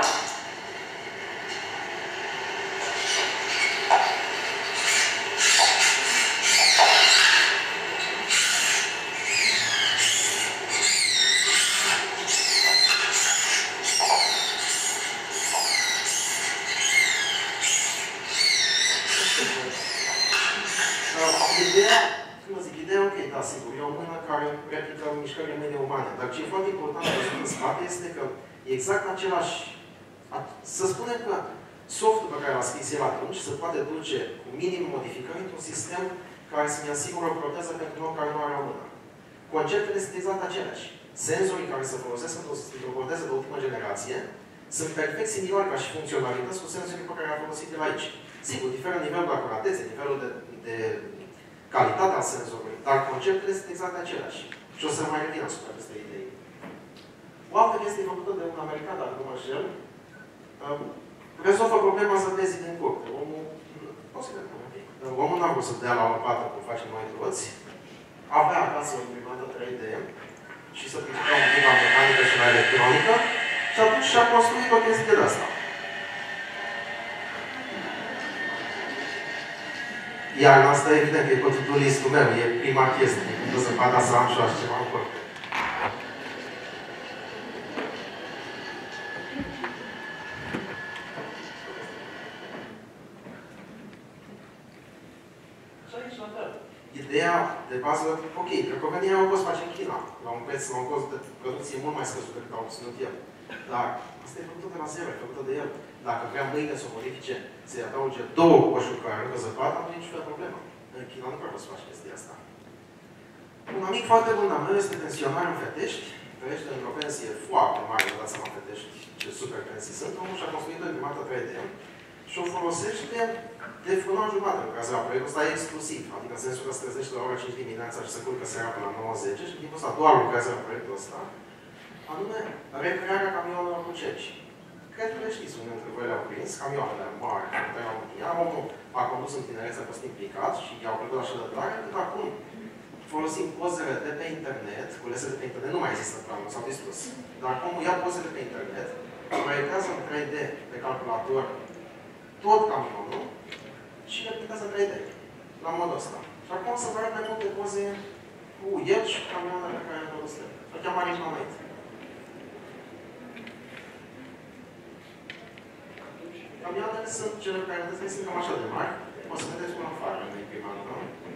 Ideea, cum zic, ideea ok, da, sigur, e o mână care replică mișcările mele umane, dar ce e foarte important în spate este că e exact același, să spunem că softul pe care l-a scris el atunci se poate duce cu minim modificări într-un sistem care să-mi asigură o proteză pentru om care nu are o mână. Conceptele sunt exact aceleași. Senzorii care se folosesc într-o proteză de ultimă generație sunt perfect similari ca și funcționalități cu senzorii pe care le-am folosit el aici. Sigur, diferă nivelul de acuratețe, nivelul de, de calitate al senzorului, dar conceptele sunt exact aceleași. Și o să mai revin asupra acestei idei. O altă chestie făcută de un american, dacă nu mă înșel, um, rezolvă problema zăpezii din curte. Omul, posibil, omul n-a vrut să dea la o pată, cum facem noi toți, avea acasă o imprimantă trei D și să practica un pic la mecanică și la electronică și atunci și-a construit o chestie de asta. Iar asta evident că e pe titlul listul meu, e prima chestie. Nu să fac să am și așa ceva în corp. Ideea de bază, ok, crăcovenia au fost face în China, la un preț, la un cost de producție mult mai scăzut decât au obținut el. Dar asta e făcută de la zero, e făcută de el. Dacă vrea mâine să o modifice, să-i adauge două coșuri care aruncă zăpadă, nu e niciun fel de problemă. În China nu prea poți să faci chestia asta. Un amic foarte bun al meu este pensionar în Fetești, trăiește într-o pensie foarte mare, vă dați seama Fetești, ce super pensii sunt, omul și-a construit o imprimată trei D și o folosește de un an jumătate în cazul proiectul ăsta e exclusiv, adică în sensul că se trezește la ora cinci dimineața și se culcă seara până la nouă zece și în timpul ăsta doar lucrează la proiectul ăsta, anume recrearea camioanelor cu cerci. Cred că le știți, unul dintre voi le-au prins, camioanele mari, care erau în China, omul a condus în tinerețe, a fost implicat și i-au plăcut așa de tare, încât acum folosim pozele de pe internet, culese de pe internet, nu mai există planul, s-au distrus. Dar omul ia pozele de pe internet, proiectează în trei D pe calculator tot camionul și le printează în trei D, la modul ăsta. Și acum o să vă arăt mai multe poze cu el și cu camioanele pe care le-am produs el. Îl cheamă Marin Mamait. Camioanele sunt cele care vedeți, sunt cam așa de mari. O să vedeți una afară în imprimantă.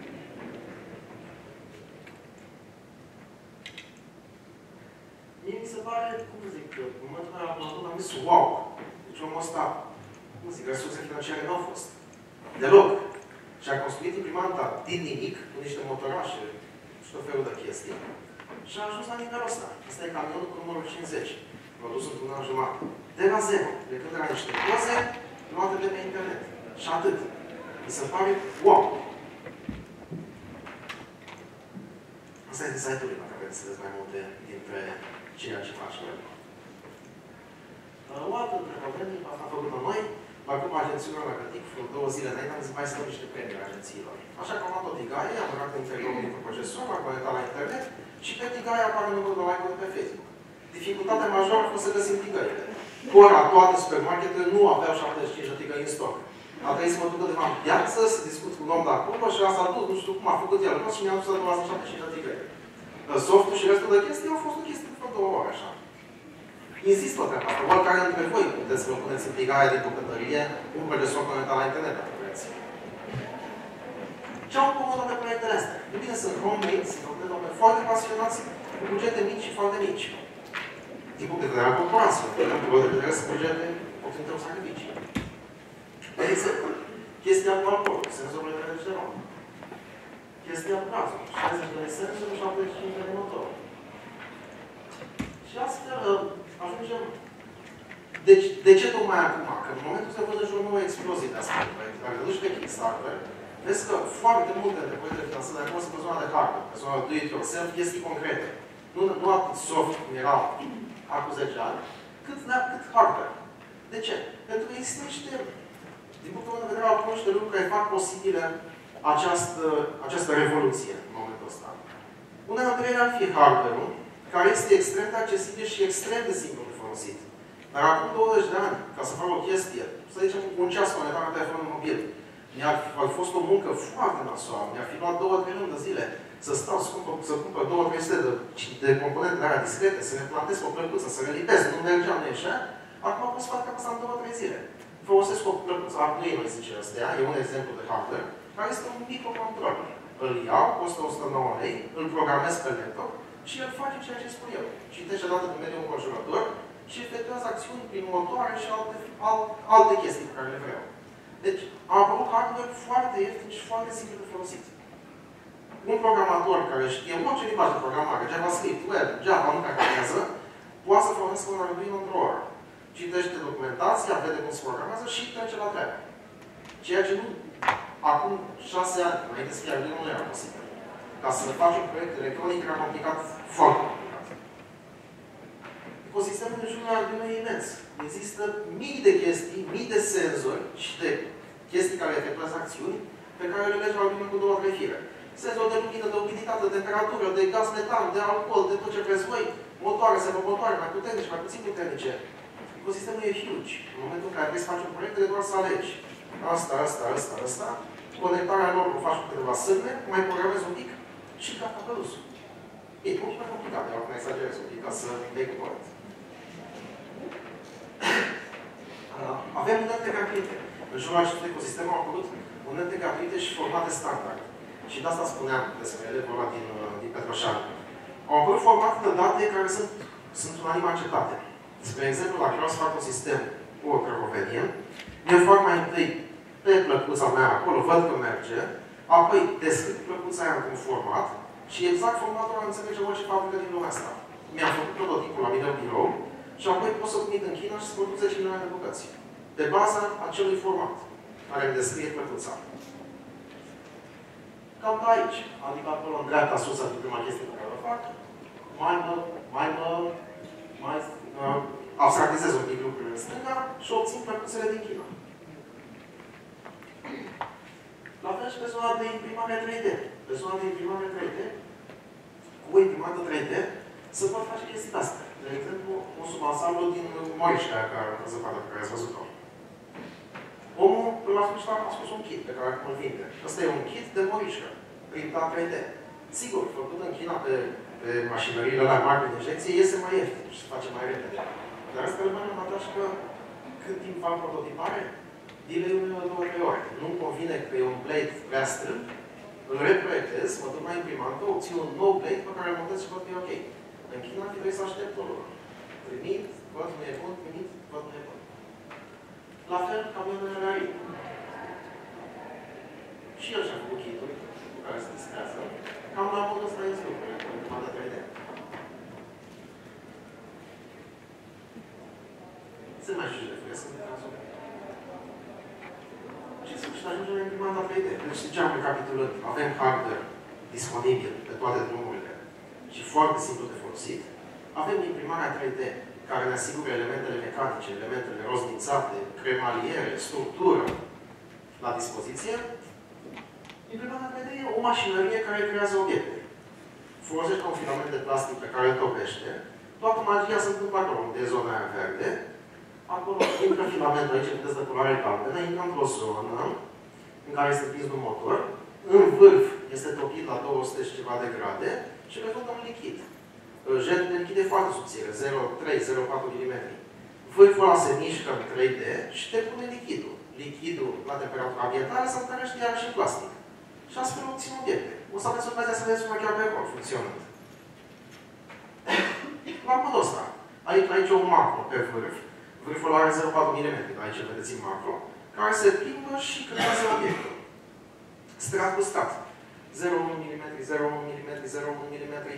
Mie mi se pare, cum zic, în momentul ăla am zis, wow! Deci omul ăsta, cum zic, resurse financiare nu au fost. Deloc. Și a construit imprimanta din nimic, cu niște motorașe și tot felul de chestii. Și a ajuns la nivelul ăsta. Asta e camionul cu numărul cincizeci. Produs într-un an jumătate. De la zero. De când era niște poze luate de pe internet. Și atât. Mi se pare wow! Asta este site-ul la care să vedeți mai multe dintre ceea ce facem. O altă întrebare, asta am făcut-o noi, la cum agențiilor la Gătic, vreo două zile înainte, am zis mai să dăm niște premii la agențiilor. Așa că am luat o tigaie, am băgat în interiorul microprocesor, am conectat la internet și pe tigaie apare numărul de like-uri pe Facebook. Dificultatea majoră a fost să găsim tigările. Cu ora, toate supermarketurile nu aveau șaptezeci și cinci de tigări în stoc. A trebuit să mă duc undeva în piață, să discut cu un om de acolo și a salut, nu știu cum a făcut el și mi-a dus să dăm șaptezeci și cinci de tigări. Softul și restul de chestii au fost o chestie de vreo două ore, așa. Insist pe treaba asta. Oricare dintre voi puteți să vă puneți în tigaia din bucătărie un procesor conectat la internet, dacă vreți. Ce au în comun toate proiectele astea? E bine, sunt homemade, sunt de oameni foarte pasionați, cu bugete mici și foarte mici. Din punct de vedere al corporației, din punct de vedere sunt bugete obținute cu sacrificii. De exemplu, chestia cu alcool, senzorile de refrigerat. Chestia cu gazul, șaizeci de senzori, șaptezeci și cinci de motor. Și astfel ajungem... Deci, de ce tocmai acum? Că în momentul să văd în jur o nouă explozie de astfel de proiecte. Dacă te duci pe Kickstarter, vezi că foarte multe de proiecte finanțate acum sunt pe zona de hardware, pe zona do it yourself, chestii concrete. Nu, nu atât soft cum era acum zece ani, cât, cât hardware. De ce? Pentru că există niște, din punctul meu de vedere, acum niște lucruri care fac posibile această, această revoluție în momentul ăsta. Una dintre ele ar fi hardware-ul, care este extrem de accesibil și extrem de simplu de folosit. Dar acum douăzeci de ani, ca să fac o chestie, să zicem un ceas conectat la telefonul mobil, mi-ar fi fost o muncă foarte nasoală, mi-ar fi luat două, trei luni de zile să stau să cumpăr, să cumpăr două, trei sute de, de componente de alea discrete, să ne plantez o plăcuță, să le lipesc, nu mergeam, nu ieșea. Acum pot să fac asta în două, trei zile. Folosesc o plăcuță, Arduino, noi zice astea, e un exemplu de hardware, care este un microcontroller. Îl iau, costă o sută nouă lei, îl programez pe laptop și el face ceea ce spun eu. Citește date din mediul înconjurător și efectuează acțiuni prin motoare și alte, alte, alte chestii pe care le vreau. Deci, a apărut hardware foarte ieftin și foarte simplu de folosit. Un programator care știe orice limbaj de programare, JavaScript, web, Java, nu cacarează, poate să folosească un Arduino într-o oră. Citește documentația, vede cum se programează și trece la treabă. Ceea ce nu, acum șase ani, înainte să fie Arduino, nu era posibil. Ca să faci un proiect electronic era complicat, foarte complicat. Ecosistemul de jurul Arduino e imens. Există mii de chestii, mii de senzori și de chestii care efectuează acțiuni pe care le legi la Arduino cu două, trei fire. Senzor de lumină, de umiditate, de temperatură, de gaz metan, de alcool, de tot ce vreți voi, motoare, servomotoare, mai puternice, mai puțin puternice. Ecosistemul e huge. În momentul în care vrei să faci un proiect, trebuie doar să alegi asta, asta, asta, asta. conectarea lor o faci cu câteva semne, mai programezi un pic și gata produsul. E un pic mai complicat, dar acum exagerez un pic ca să dai corect. Avem unelte gratuite. În jurul acestui ecosistem au apărut unelte gratuite și formate standard. Și de asta spuneam despre ele, vorba din, din Petroșan. Au apărut formate de date care sunt, sunt unanim acceptate. Spre exemplu, dacă vreau să fac un sistem cu o crăcovedie, eu fac mai întâi pe plăcuța mea acolo, văd că merge, apoi descriu plăcuța aia într-un format și exact formatul ăla înțelege orice fabrică din lumea asta. Mi-am făcut prototipul la mine în birou și apoi pot să trimit în China și să produc zece milioane de bucăți. Pe baza acelui format care îmi descrie plăcuța. Cam pe aici, adică acolo în dreapta sus, adică prima chestie pe care o fac, mai mă, mai mă, mai uh, abstractizez un pic lucrurile în stânga și obțin plăcuțele din China. La fel și pe zona de imprimare trei D. Pe zona de imprimare trei D, cu imprimată trei D, se pot face chestii astea. De exemplu, un subansamblu din Morișca, care a zăpadă pe care ați văzut-o. Omul, la sfârșit, a spus un kit pe care acum îl vinde. Ăsta e un kit de Morișca, printat trei D. Sigur, făcut în China pe, pe mașinăriile la mari de injecție, iese mai ieftin și se face mai repede. Dar asta rămâne în avantaj că cât timp fac prototipare, delay unul de două, trei ore. Nu-mi convine că e un blade prea strâmb, îl reproiectez, mă duc la imprimantă, obțin un nou blade pe care îl montez și văd că e ok. În China trebuie să aștept o lună. Trimit, văd nu e bun, trimit, văd nu e bun. La fel, camionele la rin. Și el și-a făcut kit-uri cu care se distrează. Cam la modul ăsta este lucrurile, cu imprimanta trei D. Se mai știu de frescă, de cazul. Și să și ajungem la imprimanta trei D. Deci ziceam recapitulând, avem hardware disponibil pe toate drumurile și foarte simplu de folosit. Avem imprimarea trei D, care ne asigură elementele mecanice, elementele roznițate, cremaliere, structură la dispoziție. Imprimarea trei D e o mașinărie care creează obiecte. Folosește un filament de plastic pe care îl topește. Toată magia se întâmplă acolo, unde e zona aia verde. Acolo intră filamentul aici, vedeți de culoare galbenă, intră într-o zonă în care este prins un motor. În vârf este topit la două sute și ceva de grade și rezultă un lichid. Jetul de lichid e foarte subțire, zero virgulă trei - zero virgulă patru milimetri. Vârful ăla se mișcă în trei D și te pune lichidul. Lichidul la temperatură ambientală se întâlnește iarăși în plastic. Și astfel obțin obiecte. O să aveți ocazia să vedeți una chiar pe acolo, funcționând. La modul ăsta. Aici, aici un macro pe vârf. Vârful are zero virgulă patru milimetri, aici vedeți în macro, care se plimbă și creează obiectul. Strat cu strat. zero virgulă unu milimetri, zero virgulă unu milimetri, zero virgulă unu milimetri.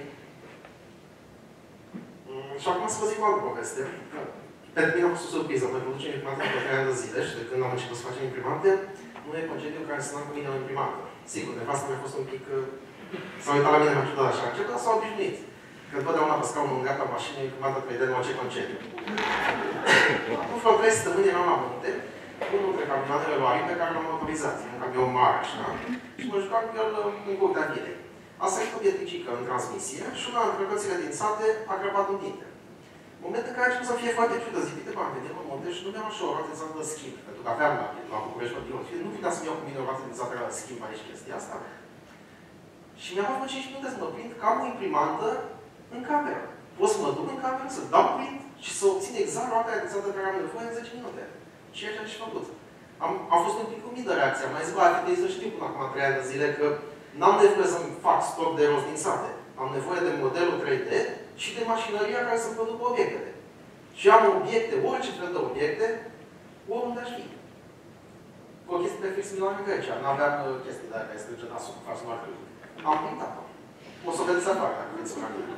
Mm, și acum să vă zic o altă poveste. Pentru mine a fost o surpriză. Noi producem imprimante de trei ani de zile și de când am început să facem imprimante, nu e concediu care să n-am cu mine o imprimantă. Sigur, nevasta mi-a fost un pic... S-a uitat la mine mai ciudat așa. Încep, dar s-a obișnuit. Că întotdeauna pe scaunul în dreapta mașinii, imprimanta trei D nu orice concediu. Acum vreo trei săptămâni eram la munte, unul dintre camioanele lui Arin pe care l-am autorizat. Un camion mare, așa. Și mă jucam cu el în curtea vilei. A sărit o bieticică în transmisie și una dintre cățile din sate a crăpat în dinte. În momentul în care a început să fie foarte ciudă, zic, uite, bă, am venit în munte și nu mi-am așa o rotizată de schimb, pentru că aveam la, la București, la nu vinea să-mi iau cu mine o rotizată de schimb aici chestia asta. Și mi-a luat cinci minute să mă prind că am o imprimantă în cameră. Pot să mă duc în cameră, să dau print și să obțin exact roata aia de care am nevoie în zece minute. Ceea ce am și făcut. Am, am fost un pic umid de reacție. Am mai zis, bă, ar trebui să știu până acum trei ani de zile că n-am nevoie să-mi fac stoc de roznițate. Am nevoie de modelul trei D și de mașinăria care să-mi producă obiectele. Și am obiecte, orice fel de obiecte, oriunde aș fi. Cu o chestie de fix milioane în Grecia. N-aveam uh, chestii de aia care strânge nasul, faci marcă. Am printat-o. O să o vedeți afară, dacă vreți să o călătorim.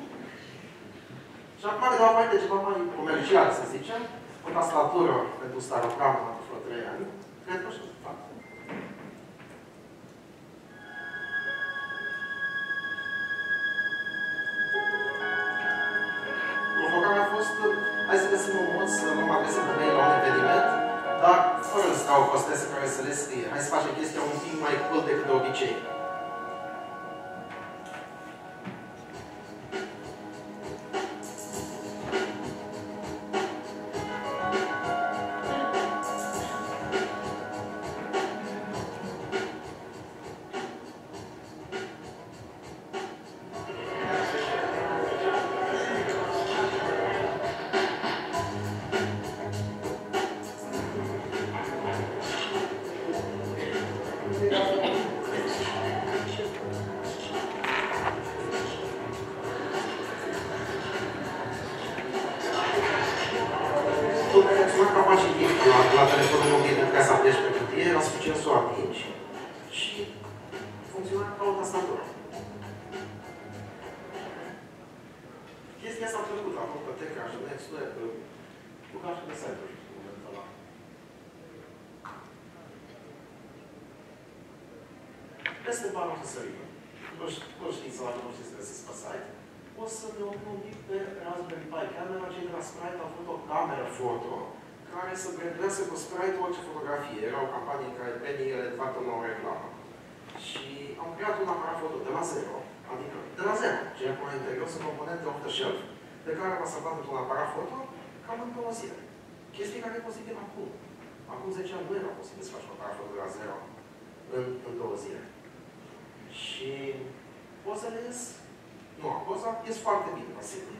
Și acum câteva parte ceva mai comercial, să zicem, o tastatură pentru starocramă la vreo trei ani, cred că și fac. Provocarea a fost, hai să găsim un mod să nu mă adresez pe mail la un eveniment, dar fără să stau o hostesă care să le scrie. Hai să facem chestia un pic mai cool decât de obicei. citit la, la telefonul mobil pentru ca să apeși pe cutie, era suficient să o atingi și funcționa ca o tastatură. Chestia asta a trecut acum pe Tecra și Next Web, cu ca și pe site-uri în momentul ăla. Peste bani o să sărim. Nu știți la nu știți să găsiți pe site. O să ne ocupăm un pic pe Raspberry Pi. Chiar de la cei de la Sprite au făcut o cameră foto care să pregătească cu Sprite orice fotografie. Era o campanie în care penny-ele de fapt o reclamă. Și am creat un aparat foto de la zero, adică de la zero. Ce acum în interior sunt componente off the shelf pe care am asamblat într-un aparat foto cam în două zile. Chestii care e posibil acum. Acum zece ani nu era posibil să faci un aparat foto de la zero în, în două zile. Și pozele ies? Nu, poza ies foarte bine, mă sigur.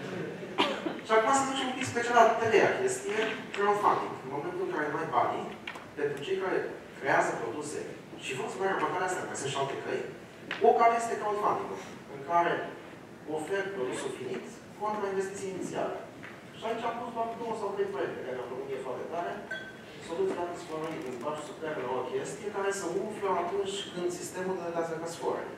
Și acum să ducem un pic spre cealaltă treia chestie, crowdfunding. În momentul în care nu ai banii, pentru cei care creează produse și vor să mai raportarea astea, mai sunt și alte căi, o cale este crowdfunding, în care oferi produsul finit contra investiții inițiale. Și aici am pus doar două sau trei proiecte care au făcut mie foarte tare. Soluția de sforărit, îți bagi super la o chestie care se umflă atunci când sistemul de dată că sforări.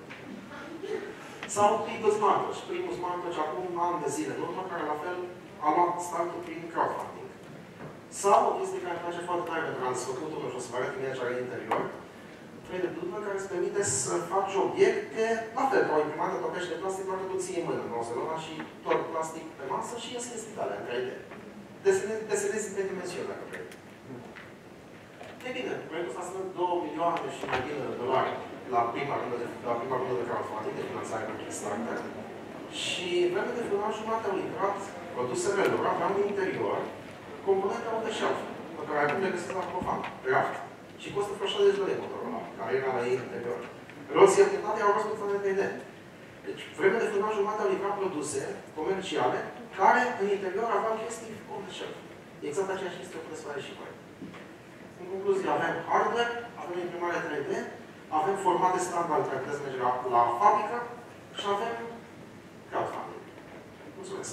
Sau People Smart Touch, primul Smart Touch acum un an de zile în urmă, care la fel a luat startul prin crowdfunding. Sau o chestie care îmi place foarte tare pentru că am desfăcut unul și o să vă arăt imaginea în interior, trei D Printer care îți permite să faci obiecte, la fel ca o imprimată topește de plastic, doar că tu ții în mână, nu o să lua și tot plastic pe masă și ies chestii tale în trei D. Desenezi în trei dimensiuni, dacă vrei. E bine, proiectul ăsta sunt două milioane și mai bine de dolari la prima rundă de, la prima rundă de crowdfunding, de finanțare cu Kickstarter. Și vreme de vreo jumătate au livrat produsele lor, aveau în interior componente off the shelf, pe care acum le găsesc la Cofan, Raft. Și costă vreo șaizeci de lei motorul ăla, care era la ei în interior. Roții aplicații au fost cu trei D. Deci, vreme de vreo jumătate au livrat produse comerciale care în interior aveau chestii off the shelf. Exact aceeași chestie puteți face și voi. În concluzie, avem hardware, avem imprimare trei D, avem formate standard care puteți merge la, la fabrică și avem crowdfunding. Mulțumesc!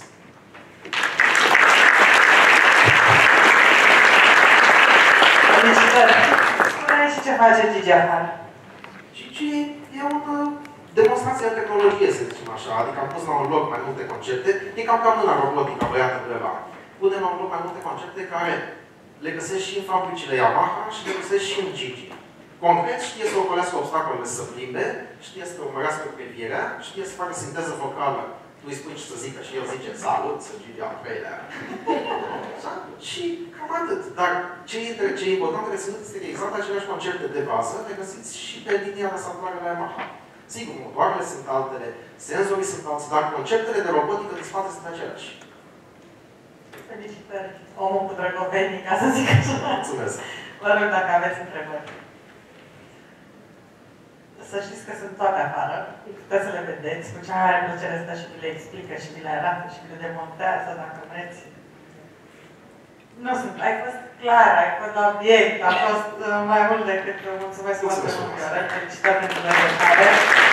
Felicitări! Spune-ne și ce face Gigi afară. Gigi e o demonstrație de tehnologie, să zicem așa. Adică am pus la un loc mai multe concepte. E cam ca mâna robotică băiată undeva. Punem la un loc mai multe concepte care le găsesc și în fabricile Yamaha și le găsesc și în Gigi. Concret, știe să ocolească obstacolele să plimbe, știe să urmărească privirea, știe să facă sinteză vocală. Tu îi spui ce să zică și el zice salut, să Gigi al treilea. Și cam atât. Dar ce e important de reținut este că exact aceleași concepte de bază le găsiți și pe linia de asamblare la Yamaha. Sigur, motoarele sunt altele, senzorii sunt alții, dar conceptele de robotică din spate sunt aceleași. Felicitări! Omul cu drăgovenii, ca să zic așa. Mulțumesc! Vă rog dacă aveți întrebări. Să știți că sunt toate afară. Puteți să le vedeți. Cu cea mare plăcere stă și vi le explică și vi le arată și vi le demontează dacă vreți. Nu sunt. Ai fost clar, ai fost la obiect. A fost uh, mai mult decât uh, mulțumesc foarte mult, Viorel. Felicitări pentru prezentare.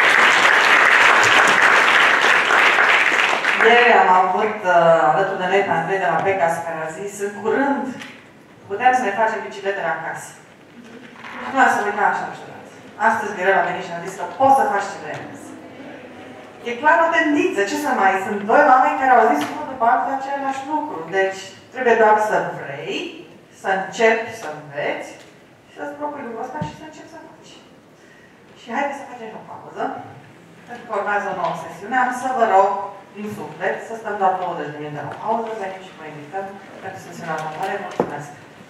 Ieri am avut uh, alături de noi pe Andrei de la Pecas, care a zis, în curând puteam să ne facem bicicletele acasă. Nu a să uita așa, așa. Astăzi Viorel a venit și a zis că poți să faci ce vrei. E clar o tendință. Ce să mai? Sunt doi oameni care au zis unul după altul același lucru. Deci trebuie doar să vrei, să începi să înveți și să-ți propui lucrul ăsta și să începi să faci. Și haideți să facem o pauză, pentru că urmează o nouă sesiune. Am să vă rog din suflet să stăm doar douăzeci de minute la pauză, venim și vă invităm pentru sesiunea următoare. Mulțumesc!